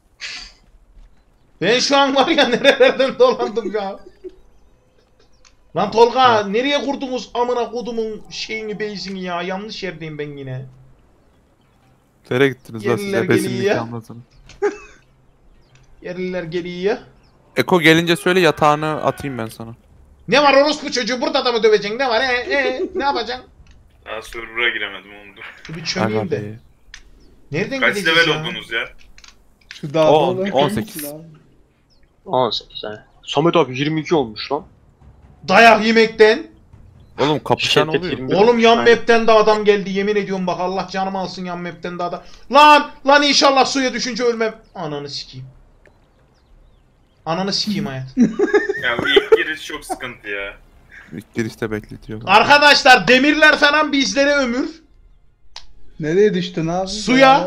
Ben şu an var ya nerelerden dolandım ya. Lan Tolga nereye kurdunuz amına kodumun şeyini base'ini ya. Yanlış yerdeyim ben yine. Nereye gittiniz lan Yerliler size besin geliyor ya. nikahınızın. Yerliler geliyor. Eko gelince söyle yatağını atayım ben sana. Ne var orospu çocuğu burada da mı döveceksin ne var ne yapacaksın? Daha server'a giremedim ondur. Dur bir çömeyim Aga de. be. Nereden Kaç gideceğiz level ya? oldunuz ya? Şu dağda 10, olan 18. kimsin abi? 18 tane. Samet abi 22 olmuş lan. Dayak yemekten. Oğlum kapışan Şevket oluyor. 21. Oğlum yan Aynen. map'ten de adam geldi yemin ediyorum bak Allah canımı alsın yan map'ten de adam. Lan inşallah suya düşünce ölmem. Ananı sikeyim. Ananı sikeyim hayat. Ya bu ilk giriş çok sıkıntı ya. İlk girişte bekletiyor. Arkadaşlar demirler falan bizlere ömür. Nereye düştün abi? Suya.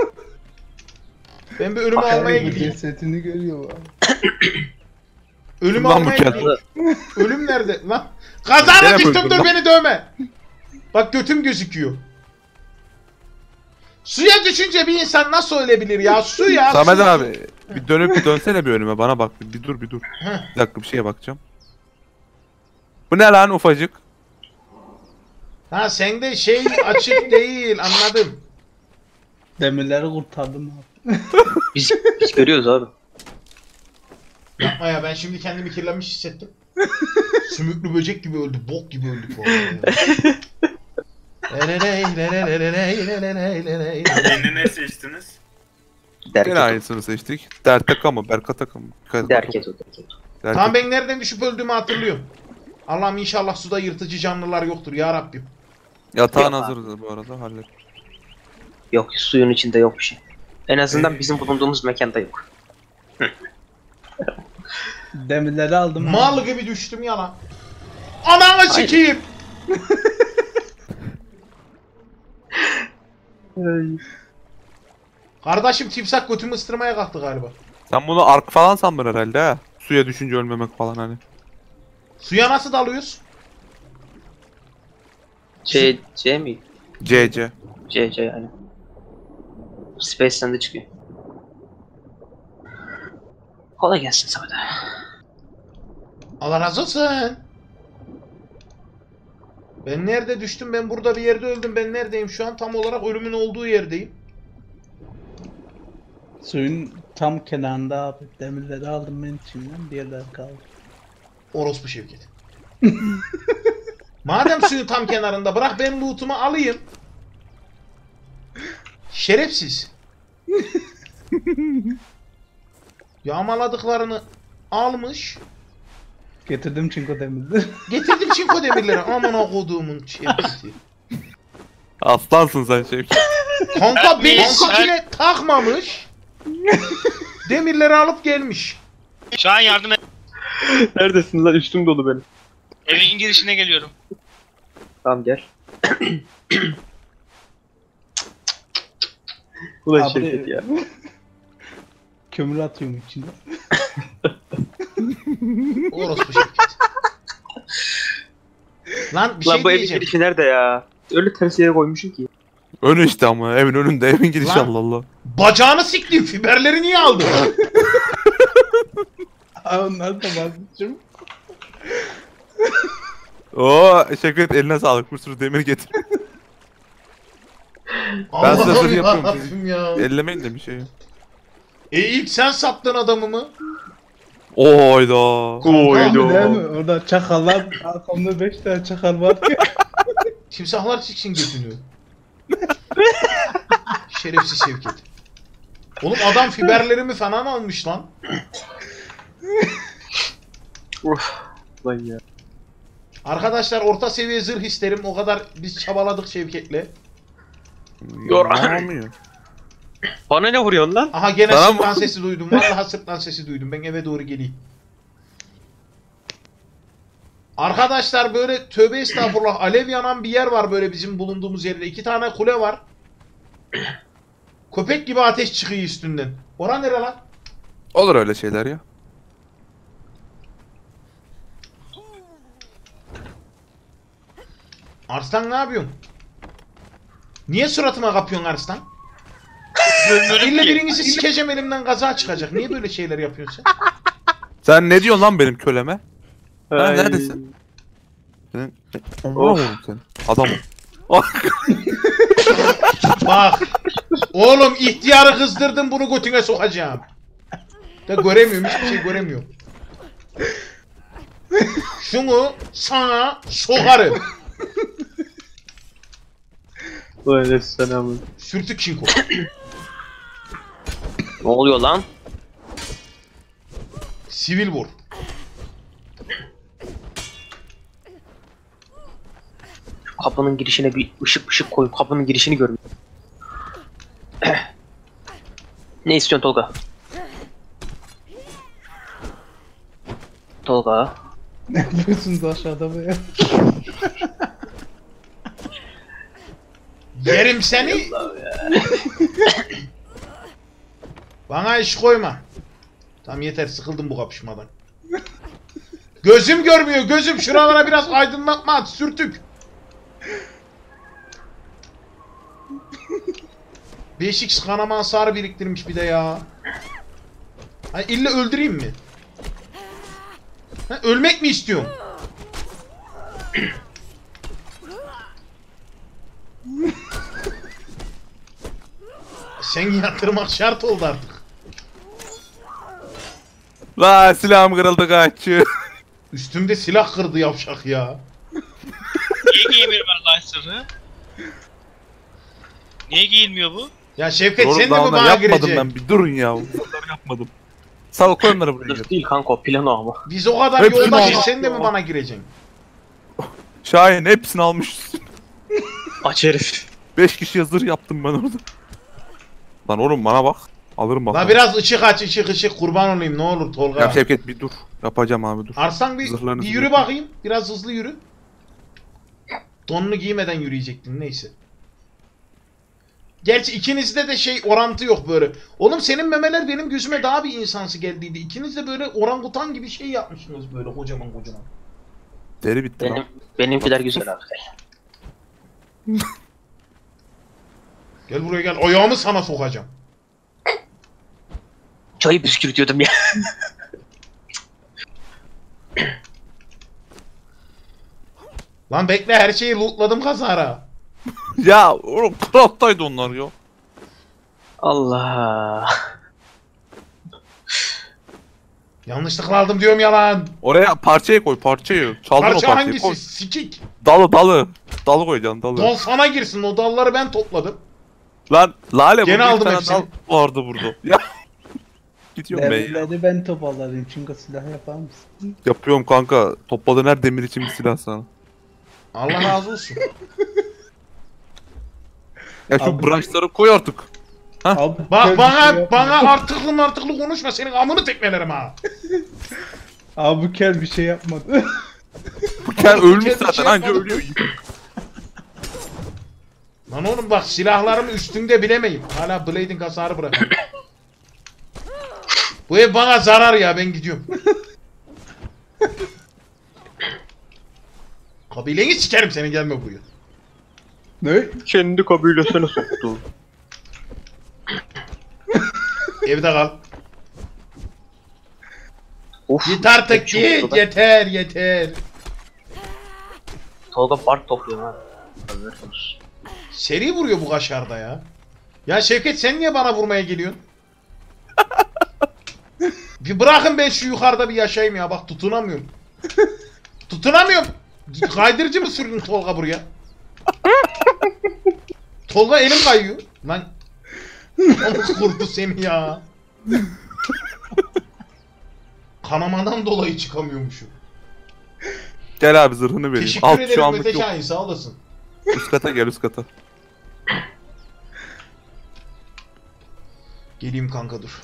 Ben bir ölümü Bak, almaya Bu gideyim. cesetini görüyor abi. Ölümü Lan bu almaya geldi. gideyim. Ölüm nerede lan? Kazara Gene düştüm öldüm dur lan. beni dövme. Bak götüm gözüküyor. Suya düşünce bir insan nasıl ölebilir ya? Suya. Samet suya. abi bir dönüp bir dönsene bir önüme bana bak bir dur. Bir dakika bir şeye bakacağım. Bu ne lan ufacık? Ha sende şey açık değil anladım. Demirleri kurtardım abi. Biz görüyoruz abi. Yapma ya ben şimdi kendimi kirlenmiş hissettim. Sümüklü böcek gibi öldü, bok gibi öldük vallahi. Yeni ne seçtiniz? Gene aynısını seçtik. Dertaka mı? Berkataka mı? Derket o. Tamam ben nereden düşüp öldüğümü hatırlıyorum. Allah'ım inşallah suda yırtıcı canlılar yoktur ya Rabbim. Yatağın Yok hazır bu arada hallet. Yok suyun içinde yok bir şey. En azından bizim bulunduğumuz mekanda yok. Demirleri aldım. abi. Mal gibi düştüm ya lan. Ananı sikeyim. Kardeşim timsah götümü ıstırmaya kalktı galiba. Sen bunu ark falan sandın herhalde ha. Suya düşünce ölmemek falan hani. Suya nasıl dalıyoruz? C mi? CC. C yani. Space'den de çıkıyor. Kolay gelsin Samet abi. Allah razı olsun. Ben nerede düştüm? Ben burada bir yerde öldüm. Ben neredeyim şu an? Tam olarak ölümün olduğu yerdeyim. Suyun tam kenarında abi. Demirleri aldım ben içimden. Diğerleri kaldı. Orospu Şevket. Madem suyun tam kenarında bırak ben loot'umu alayım. Şerefsiz. Yağmaladıklarını almış. Getirdim çinko demirleri. Getirdim çinko demirleri. Aman koduğumun Şevket'i. Aslansın sen Şevket. Kanka beni sikine takmamış. Demirleri alıp gelmiş. Şu an yardım et. Neredesin lan? Üstüm dolu benim. Evin girişine geliyorum. Tamam gel. Ulan Abi- Şevket ya. Kömür atıyorum içine. Orospu Şevket. Lan bir Lan şey bu evin diyeceğim. girişi nerede ya? Öyle ters yere koymuşum ki. Ön işte ama evin önünde evin girişi Lan. Allah Allah. Bacağını siktim. Fiberleri niye aldın? Aa, onlar da vazgeçim. Oo Şevket eline sağlık bir sürü demir getir. Ben size zırh yapıyorum. yarabbim ya. Ellemeyin de bir şey. İlk sen sattın adamımı. Oyda. Abi değil mi? Orada çakallar. Arkamda 5 tane çakal var. Timsahlar çıksın götünü. Şerefsiz Şevket. Oğlum adam fiberlerimi falan almış lan. Lan ya. Arkadaşlar orta seviye zırh isterim. O kadar biz çabaladık Şevket'le. Yormuyor. Bana ne vuruyorsun lan? Aha gene Tamam. sırtlan sesi duydum. Vallahi sırtlan sesi duydum. Ben eve doğru geleyim. Arkadaşlar böyle tövbe estağfurullah alev yanan bir yer var böyle bizim bulunduğumuz yerde. 2 tane kule var. Köpek gibi ateş çıkıyor üstünden. Oran nere lan? Olur öyle şeyler ya. Arslan ne yapıyorsun? Niye suratıma kapıyorsun Arslan? Görmüyorum İlle ki. birincisi sikeceğim elimden kaza çıkacak. Niye böyle şeyler yapıyorsun sen? Sen ne diyorsun lan benim köleme? Ha, Ay. neredesin? Senin... Of. Sen. Adam ol. Bak. Oğlum ihtiyarı kızdırdın bunu götüne sokacağım. Da göremiyorum hiçbir şey göremiyorum. Şunu sana sokarım. Ulan efsane ama. Sürtük çinko. Ne oluyor lan? Sivil vur. Kapının girişine bir ışık koyup kapının girişini görmüyor. Ne istiyorsun Tolga? Tolga. Ne yapıyorsunuz aşağıda be? Yerim seni. Bana iş koyma. Tamam yeter sıkıldım bu kapışmadan. Gözüm görmüyor gözüm. Şuralara biraz aydınlatma at sürtük. Beşik kanama hasarı biriktirmiş bir de ya. Ha, illa öldüreyim mi? Ha, ölmek mi istiyorsun? Sen yatırmak şart oldu artık. La silahım kırıldı kaçıyor. Üstümde silah kırdı yavşak ya. Niye giyemiyor ben Lancer'ı? Niye giyilmiyor bu? Ya Şevket Oğlum sen de daha mi onlar bana yapmadım gireceksin? ben bir durun ya. Bunları yapmadım. Sal koy onları buraya. Dur değil kanka o planı ama. Biz o kadar Hepsini yoldaşız al. sen de mi bana gireceksin? Şahin hepsini almış. Aç herif. 5 kişiye zırh yaptım ben orada. Lan oğlum bana bak. Alırım bak. La biraz ışık aç ışık kurban olayım ne olur Tolga. Ya Şevket bir dur. Yapacağım abi dur. Arslan Zırhlarınızı bir yürü yapın. bakayım. Biraz hızlı yürü. Donunu giymeden yürüyecektin neyse. Gerçi ikinizde de şey orantı yok böyle. Oğlum senin memeler benim gözüme daha bir insansı geldiydi. İkiniz de böyle orangutan gibi şey yapmışsınız böyle kocaman kocaman. Deri bitti Benim, lan. benimkiler güzel abi. Gel buraya gel ayağımı sana sokacağım. Çayı püskürtüyordum ya. Lan bekle, her şeyi lootladım kazara. Ya oğlum craft'taydı onlar ya. Allah. Yanlışlıkla aldım diyorum ya lan. Oraya parçayı koy parçayı. Çaldın o Parça parçayı hangisi? koy. Sikik. Dalı. Dalı koyacaksın dalı. Dal sana girsin, o dalları ben topladım. Lan Lale Gene burada bir aldım tane hepsini. dal vardı burada. Ya. Gidiyorum ben ya. Demirleri ben toparladım çünkü silah yapar mısın? Yapıyorum kanka. Topladığın her demir için bir silah sana. Allah razı olsun. Ya şu Abi- branşları koy artık. Abi, Bak gel bir bana şey yapma. bana artıklı konuşma, senin amını tekmelerim ha. Abi kel bir şey yapmadı. Bu kel ölmüş Kendi zaten şey anca yapmadı. ölüyor. Lan oğlum bak, silahlarımı üstünde bilemeyim. Hala Blade'in hasarı bırak. Bu ev bana zarar ya, ben gidiyorum. Kabileni sikerim senin, gelme buraya. Ne? Kendi kabilesine soktu. Evde kal. Of. Git artık çok git, oldu. yeter. Tolga bark topluyor ha. Haberin olsun. Seri vuruyor bu kaşarda ya. Ya Şevket, sen niye bana vurmaya geliyorsun? Bir bırakın ben şu yukarıda bir yaşayayım ya, bak tutunamıyorum. Tutunamıyorum. Kaydırıcı mı sürdün Tolga buraya? Tolga, elim kayıyor. Lan. Onu kurdu seni ya. Kanamadan dolayı çıkamıyormuşum. Gel abi zırhını vereyim. Teşekkür Alt şu ederim anlık Mete yok. Şahin, sağ olasın. Üst kata gel üst kata. Geleyim kanka, dur.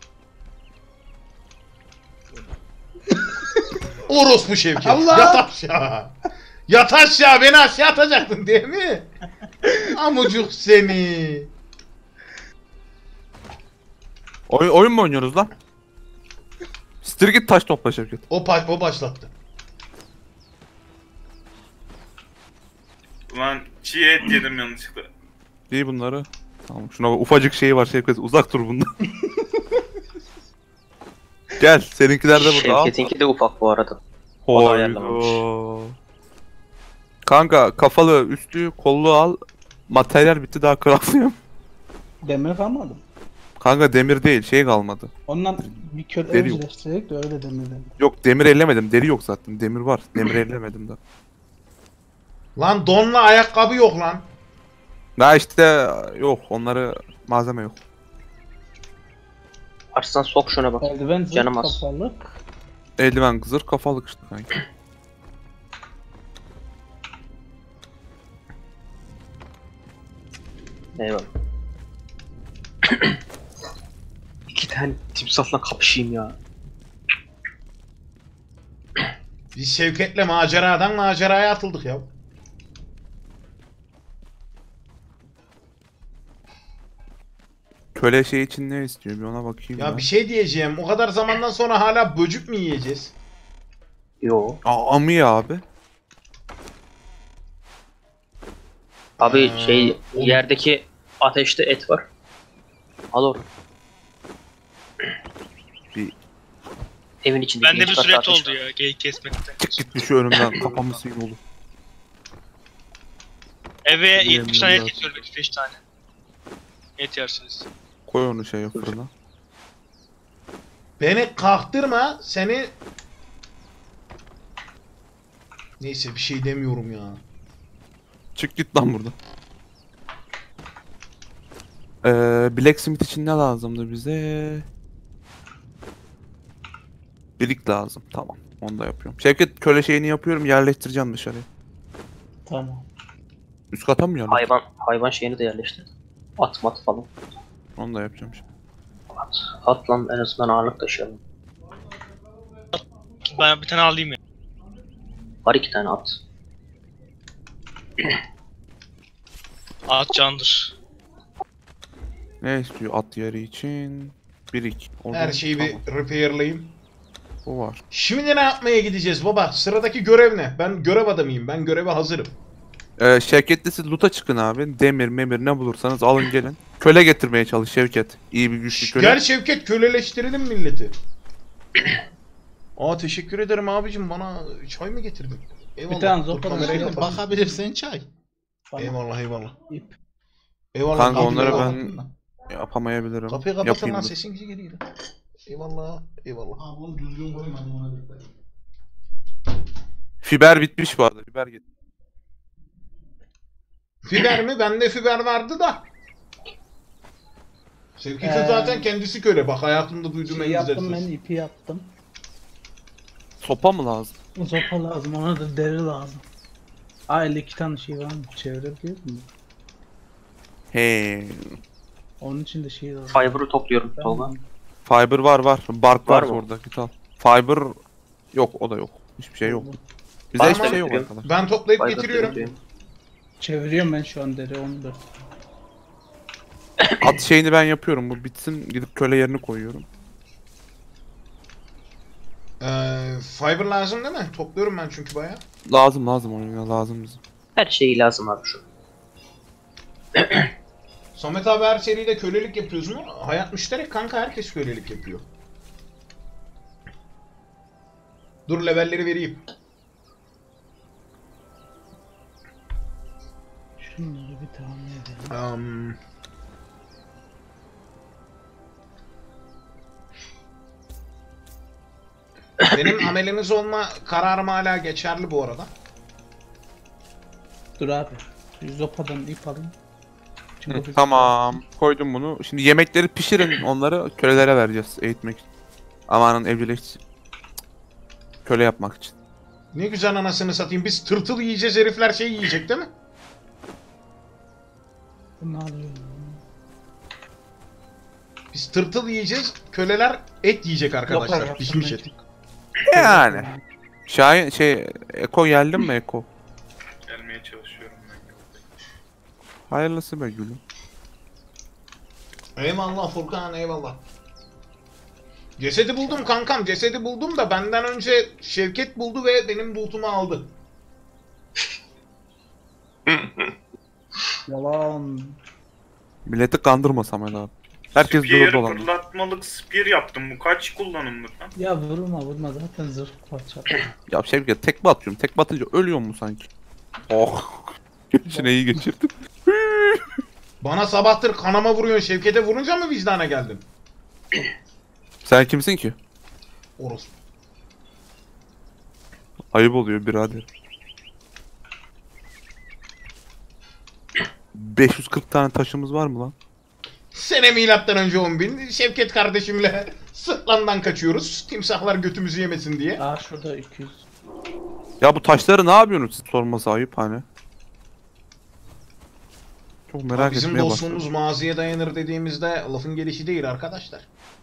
Orospu Şevket. Allah! Yat aşağı. Yat aşağı, beni aşağı atacaktın değil mi? Amucuk seni. Oyun mu oynuyoruz lan? Siktir git taş topla Şevket. O başlattı. Ulan çiğ et yedim yanlışlıkla. İyi bunları. Tamam şuna bak, ufacık şeyi var Şevket, uzak dur bundan. Gel seninkiler de burada al. Şevket'inki de ufak bu arada. O da Hayda. ayarlamamış. Kanka kafalı üstlü kollu al. Materyal bitti, daha craftlayayım. Demir kalmadı. Kanka demir değil, şey kalmadı. Ondan bir kör Deri yok. evcilleştirerek de öyle demirden. Yok demir ellemedim, deri yok zaten. Demir var, demir ellemedim da. Lan donla ayakkabı yok lan. Daha işte yok, onları malzeme yok. Arslan sok şuna bak. Eldiven zırh Canım az. kapalık. Eldiven kızır kafalık işte kanka. Eyvallah. İki tane timsahla kapışayım ya. Biz Şevket'le maceradan maceraya atıldık ya. Köle şey için ne istiyor, bir ona bakayım Ya ben. bir şey diyeceğim. O kadar zamandan sonra hala böcük mü yiyeceğiz? Yo. Amı ya abi. Abi şey oğlum. yerdeki ateşte et var. Al onu. Bir Evin içinde. Bende bir ikinci süret katta ateş oldu var. ya geyik kesmekten. çık git bir şu önümden, kafamı sıyır oğlum. Eve 70 tane et Yemiyorlar. getiriyorum, 75 tane. Et yersiniz. Koy onu şeye, fırına. Beni kalktırma, seni... Neyse, bir şey demiyorum ya. Çık git lan buradan. Blacksmith için ne lazımdı bize? Birik lazım. Tamam. Onu da yapıyorum. Şevket, köle şeyini yapıyorum. Yerleştireceğim dışarıya. Tamam. Üst kata mı yerleştireceğim? Hayvan şeyini de yerleştir. At mat falan. Onu da yapacağım şimdi. At lan, en azından ağırlık taşıyalım. Ben bir tane alayım ya. Var 2 tane at. At candır. Ne istiyor at yeri için? Birik. Her şeyi bir repairlayayım. Bu var. Şimdi ne yapmaya gideceğiz baba? Sıradaki görev ne? Ben görev adamıyım. Ben göreve hazırım. Şevket'le siz loot'a çıkın abi. Demir, memir ne bulursanız alın gelin. Köle getirmeye çalış Şevket. İyi bir güçlü köle. Gel Şevket, köleleştirelim milleti. Aa, teşekkür ederim abicim, bana çay mı getirdin? Eyvallah. Bir tane Dur, zopa kamerayı da- kapat. Bakabilirsen çay. Bana Eyvallah eyvallah. ip. Eyvallah. Kanka kapıyı onları kapatın da. Yapamayabilirim. Kapıyı kapatın Yapayım lan, dur. sesin geliyor. Eyvallah. Eyvallah. Abi onu düzgün koymadım ona dikkat et. Fiber bitmiş bu arada. Fiber git. Fiber mi? Bende fiber vardı da. Sevkisi Ee, zaten kendisi köle. Bak hayatımda duyduğum Şey en güzel yaptım ben, ses. ipi yaptım. Sopa mı lazım? Zopa lazım, ona da deri lazım. Aa, 52 tane şey var mı? Çevirebiliyor mu? He. Onun için de şey lazım. Fiber'ı topluyorum Ben- Tolga. Fiber var. Bark var, Var mı? orada. Git al. Fiber yok, o da yok. Hiçbir şey yok. Bizde Var hiçbir mı? şey yok Getiriyorum. arkadaşlar. Ben toplayıp Fiber getiriyorum. topluyorum. Çeviriyorum ben şu an deri 14. At şeyini ben yapıyorum. Bu bitsin, gidip köle yerini koyuyorum. Fiber lazım değil mi? Topluyorum ben çünkü bayağı. Lazım onu ya, lazım bize. Her şeyi lazım abi şu. Samet abi her seride kölelik yapıyoruz mu? Hayat müşterek kanka, herkes kölelik yapıyor. Dur levelleri vereyim. Şunları bir tamir edelim. Benim ameliniz olma kararım hala geçerli bu arada. Dur abi. Şu zopadan ip alayım. Çünkü bu- Tamam. Koydum bunu. Şimdi yemekleri pişirin, onları kölelere vereceğiz eğitmek için. Amanın evcilleş. Köle yapmak için. Ne güzel anasını satayım. Biz tırtıl yiyeceğiz, herifler şey yiyecek değil mi? Bunu alıyorum. Biz tırtıl yiyeceğiz, köleler et yiyecek Zopa arkadaşlar. yaptım Pişmiş ben et. çünkü. Yani. Şahin Eko geldin mi Eko? Gelmeye çalışıyorum ben. Hayırlısı be gülüm. Eyvallah Furkan, eyvallah. Cesedi buldum kankam, cesedi buldum da benden önce Şevket buldu ve benim lootumu aldı. Yalan. Milleti kandırmasam abi. Herkes Spear, dövdü olan. fırlatmalık spear yaptım. Bu kaç kullanımlık lan? Ya vurma zaten zırh parça. Ya Şevket tekme atıyorum. Tekme atınca ölüyor mu sanki? Oh. İçine iyi geçirdim. Bana sabahtır kanama vuruyorsun, Şevket'e vurunca mı vicdana geldin? Sen kimsin ki? Orospu. Ayıp oluyor birader. 540 tane taşımız var mı lan? Sene milattan önce 10.000, Şevket kardeşimle Sırtlan'dan kaçıyoruz. Timsahlar götümüzü yemesin diye. Aa şurada 200. Ya bu taşları ne yapıyorsunuz siz, sorması ayıp hani. Çok merak Bizim etmeye dostluğumuz başladım. maziye dayanır dediğimizde lafın gelişi değil arkadaşlar.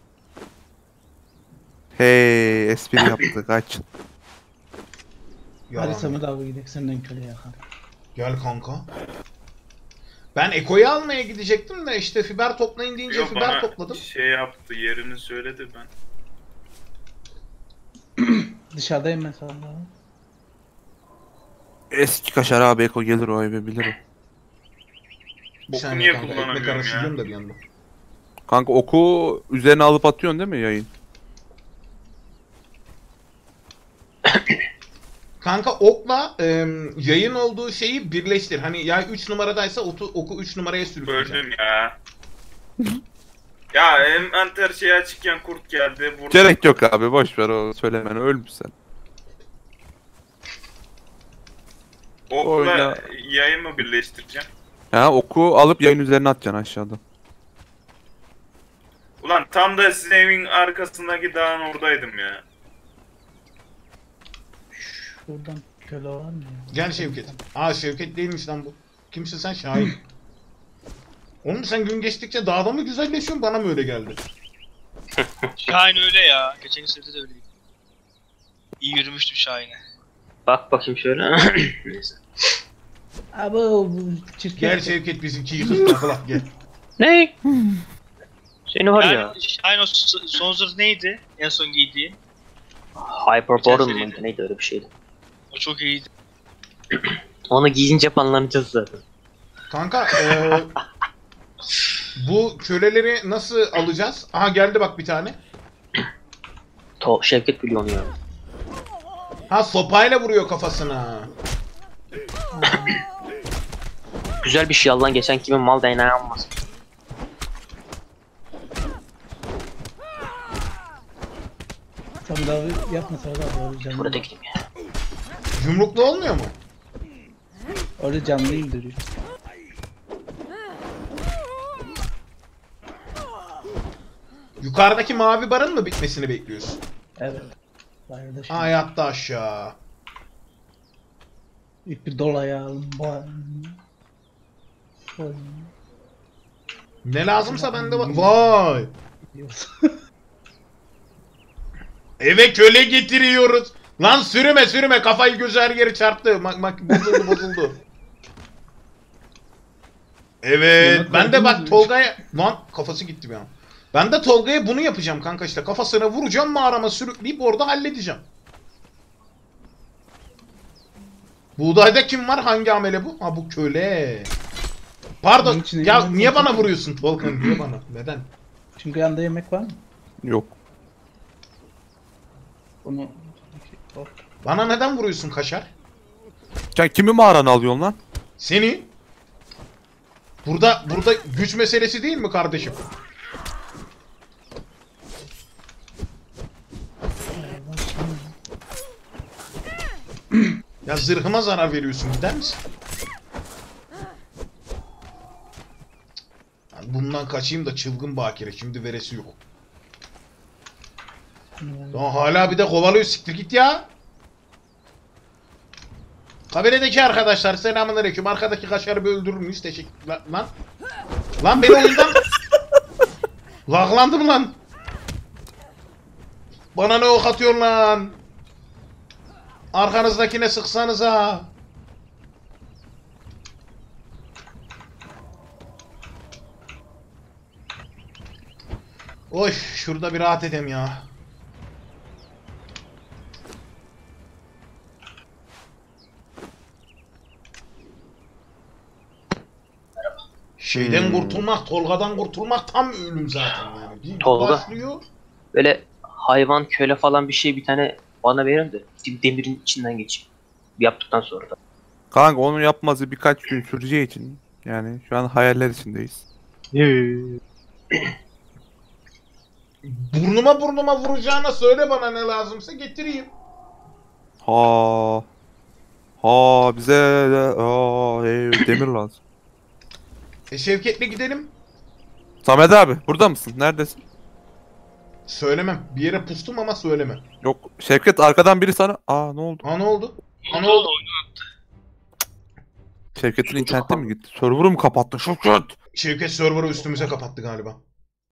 Hey, espri yaptı, kaç. Yalan. Hadi Samet abi gidelim senden köle yakalım. Gel kanka. Ben Eko'yu almaya gidecektim de işte fiber toplayın deyince Yok, fiber bana topladım. şey yaptı, yerini söyledi ben. Dışarıdayım ben sana. Eski kaşar abi, Eko gelir o eve, bilir o. Bir Boku saniye niye kanka, ekmek kullanamıyorum arası ya? yiyorum da bir yandan. Kanka oku üzerine alıp atıyorsun değil mi yayın? Kanka okla yayın olduğu şeyi birleştir. Hani yay 3 numaradaysa oku 3 numaraya sürükleyeceksin. Öldüm ya. Ya envanter şey açıkken kurt geldi. Burada Gerek yok abi, boş ver o söylemeni, ölmüş sen. okla Oyna. yayın mı birleştireceğim? Ha, oku alıp yayın üzerine atacaksın aşağıda. Ulan tam da sizin evin arkasındaki dağın oradaydım ya. Şuradan köle var mı ya? Gel Şevket. Aa Şevket değilmiş lan bu. Kimsin sen? Şahin. Oğlum sen gün geçtikçe dağda mı güzelleşiyorsun, bana mı öyle geldi? Şahin öyle ya. Geçen seferde de öyleydi. İyi yürümüştüm Şahin'e. Bak bakayım şöyle. Neyse. Abi bu çirkin. Gel Şevket, bizimkiyi kızla gel. Ne? Seni var ya. Yani Şahin o son zırh neydi? En son giydiği. Hyperborean Geçen mıydı? Neydi, öyle bir şeydi. O çok iyiydi. Onu giyince anlamayacağız zaten. Kanka bu köleleri nasıl alacağız? Aha geldi bak bir tane. Şevket biliyor onu ya. Ha sopayla vuruyor kafasına. Güzel bir şey Allah'ın geçen kimin mal değneği almaz. Tam daha yapma Serdar öyle canlı. Burada gideyim ya. Yumruklu olmuyor mu? Öyle canlı indiriyor. Yukarıdaki mavi barın mı bitmesini bekliyorsun? Evet. Bayağı da şimdi. Ha yattı aşağı. İlk bir dolayalım. Oy. Ne lazımsa bende var. Vay. Diyoruz. Eve köle getiriyoruz. Lan sürüme kafayı gözü her yeri çarptı. Bozuldu. Evet Yemek ben de bak verdiniz mi? Tolga'ya... Lan kafası gitti bir an. Ben de Tolga'ya bunu yapacağım kanka işte. Kafasına vuracağım mağarama sürükleyip orada halledeceğim. Buğdayda kim var? Hangi amele bu? Ha bu köle. Pardon. Bunun için Ya elinden niye bana tutun. vuruyorsun Tolga? Niye bana? Neden? Çünkü yanında yemek var mı? Yok. Bunu... Hop. Bana neden vuruyorsun kaşar? Sen kimi mağarana alıyorsun lan? Seni. Burada güç meselesi değil mi kardeşim? Ya zırhıma zarar veriyorsun gider misin? Ya bundan kaçayım da çılgın bakire şimdi veresi yok. Ya hala bir de kovalıyor siktir git ya. Kabiledeki arkadaşlar selamünaleyküm. Arkadaki kaşarı bir öldürür müyüz? Teşekkürler lan. Lan beni oyundan... Laglandım lan. Bana ne ok atıyorsun lan? Arkanızdakine sıksanıza. Oy şurada bir rahat edeyim ya. Şeyden kurtulmak, Tolga'dan kurtulmak tam ölüm zaten yani. Bir Tolga. başlıyor. Böyle hayvan, köle falan bir şey bir tane bana verin de demirin içinden geçeyim. Yaptıktan sonra da. Kanka onu yapması birkaç gün süreceği için yani şu an hayaller içindeyiz. Burnuma vuracağına söyle bana ne lazımsa getireyim. Ha. Ha bize de demir lazım. Şevket'le gidelim. Samet abi burada mısın? Neredesin? Söylemem. Bir yere pustum ama söylemem. Yok Şevket arkadan biri sana... Aa ne oldu? Ha ne oldu? Ne oldu? Şevket'in interneti mi gitti? Server'ı mı kapattın Şevket? Şevket server'ı üstümüze kapattı galiba.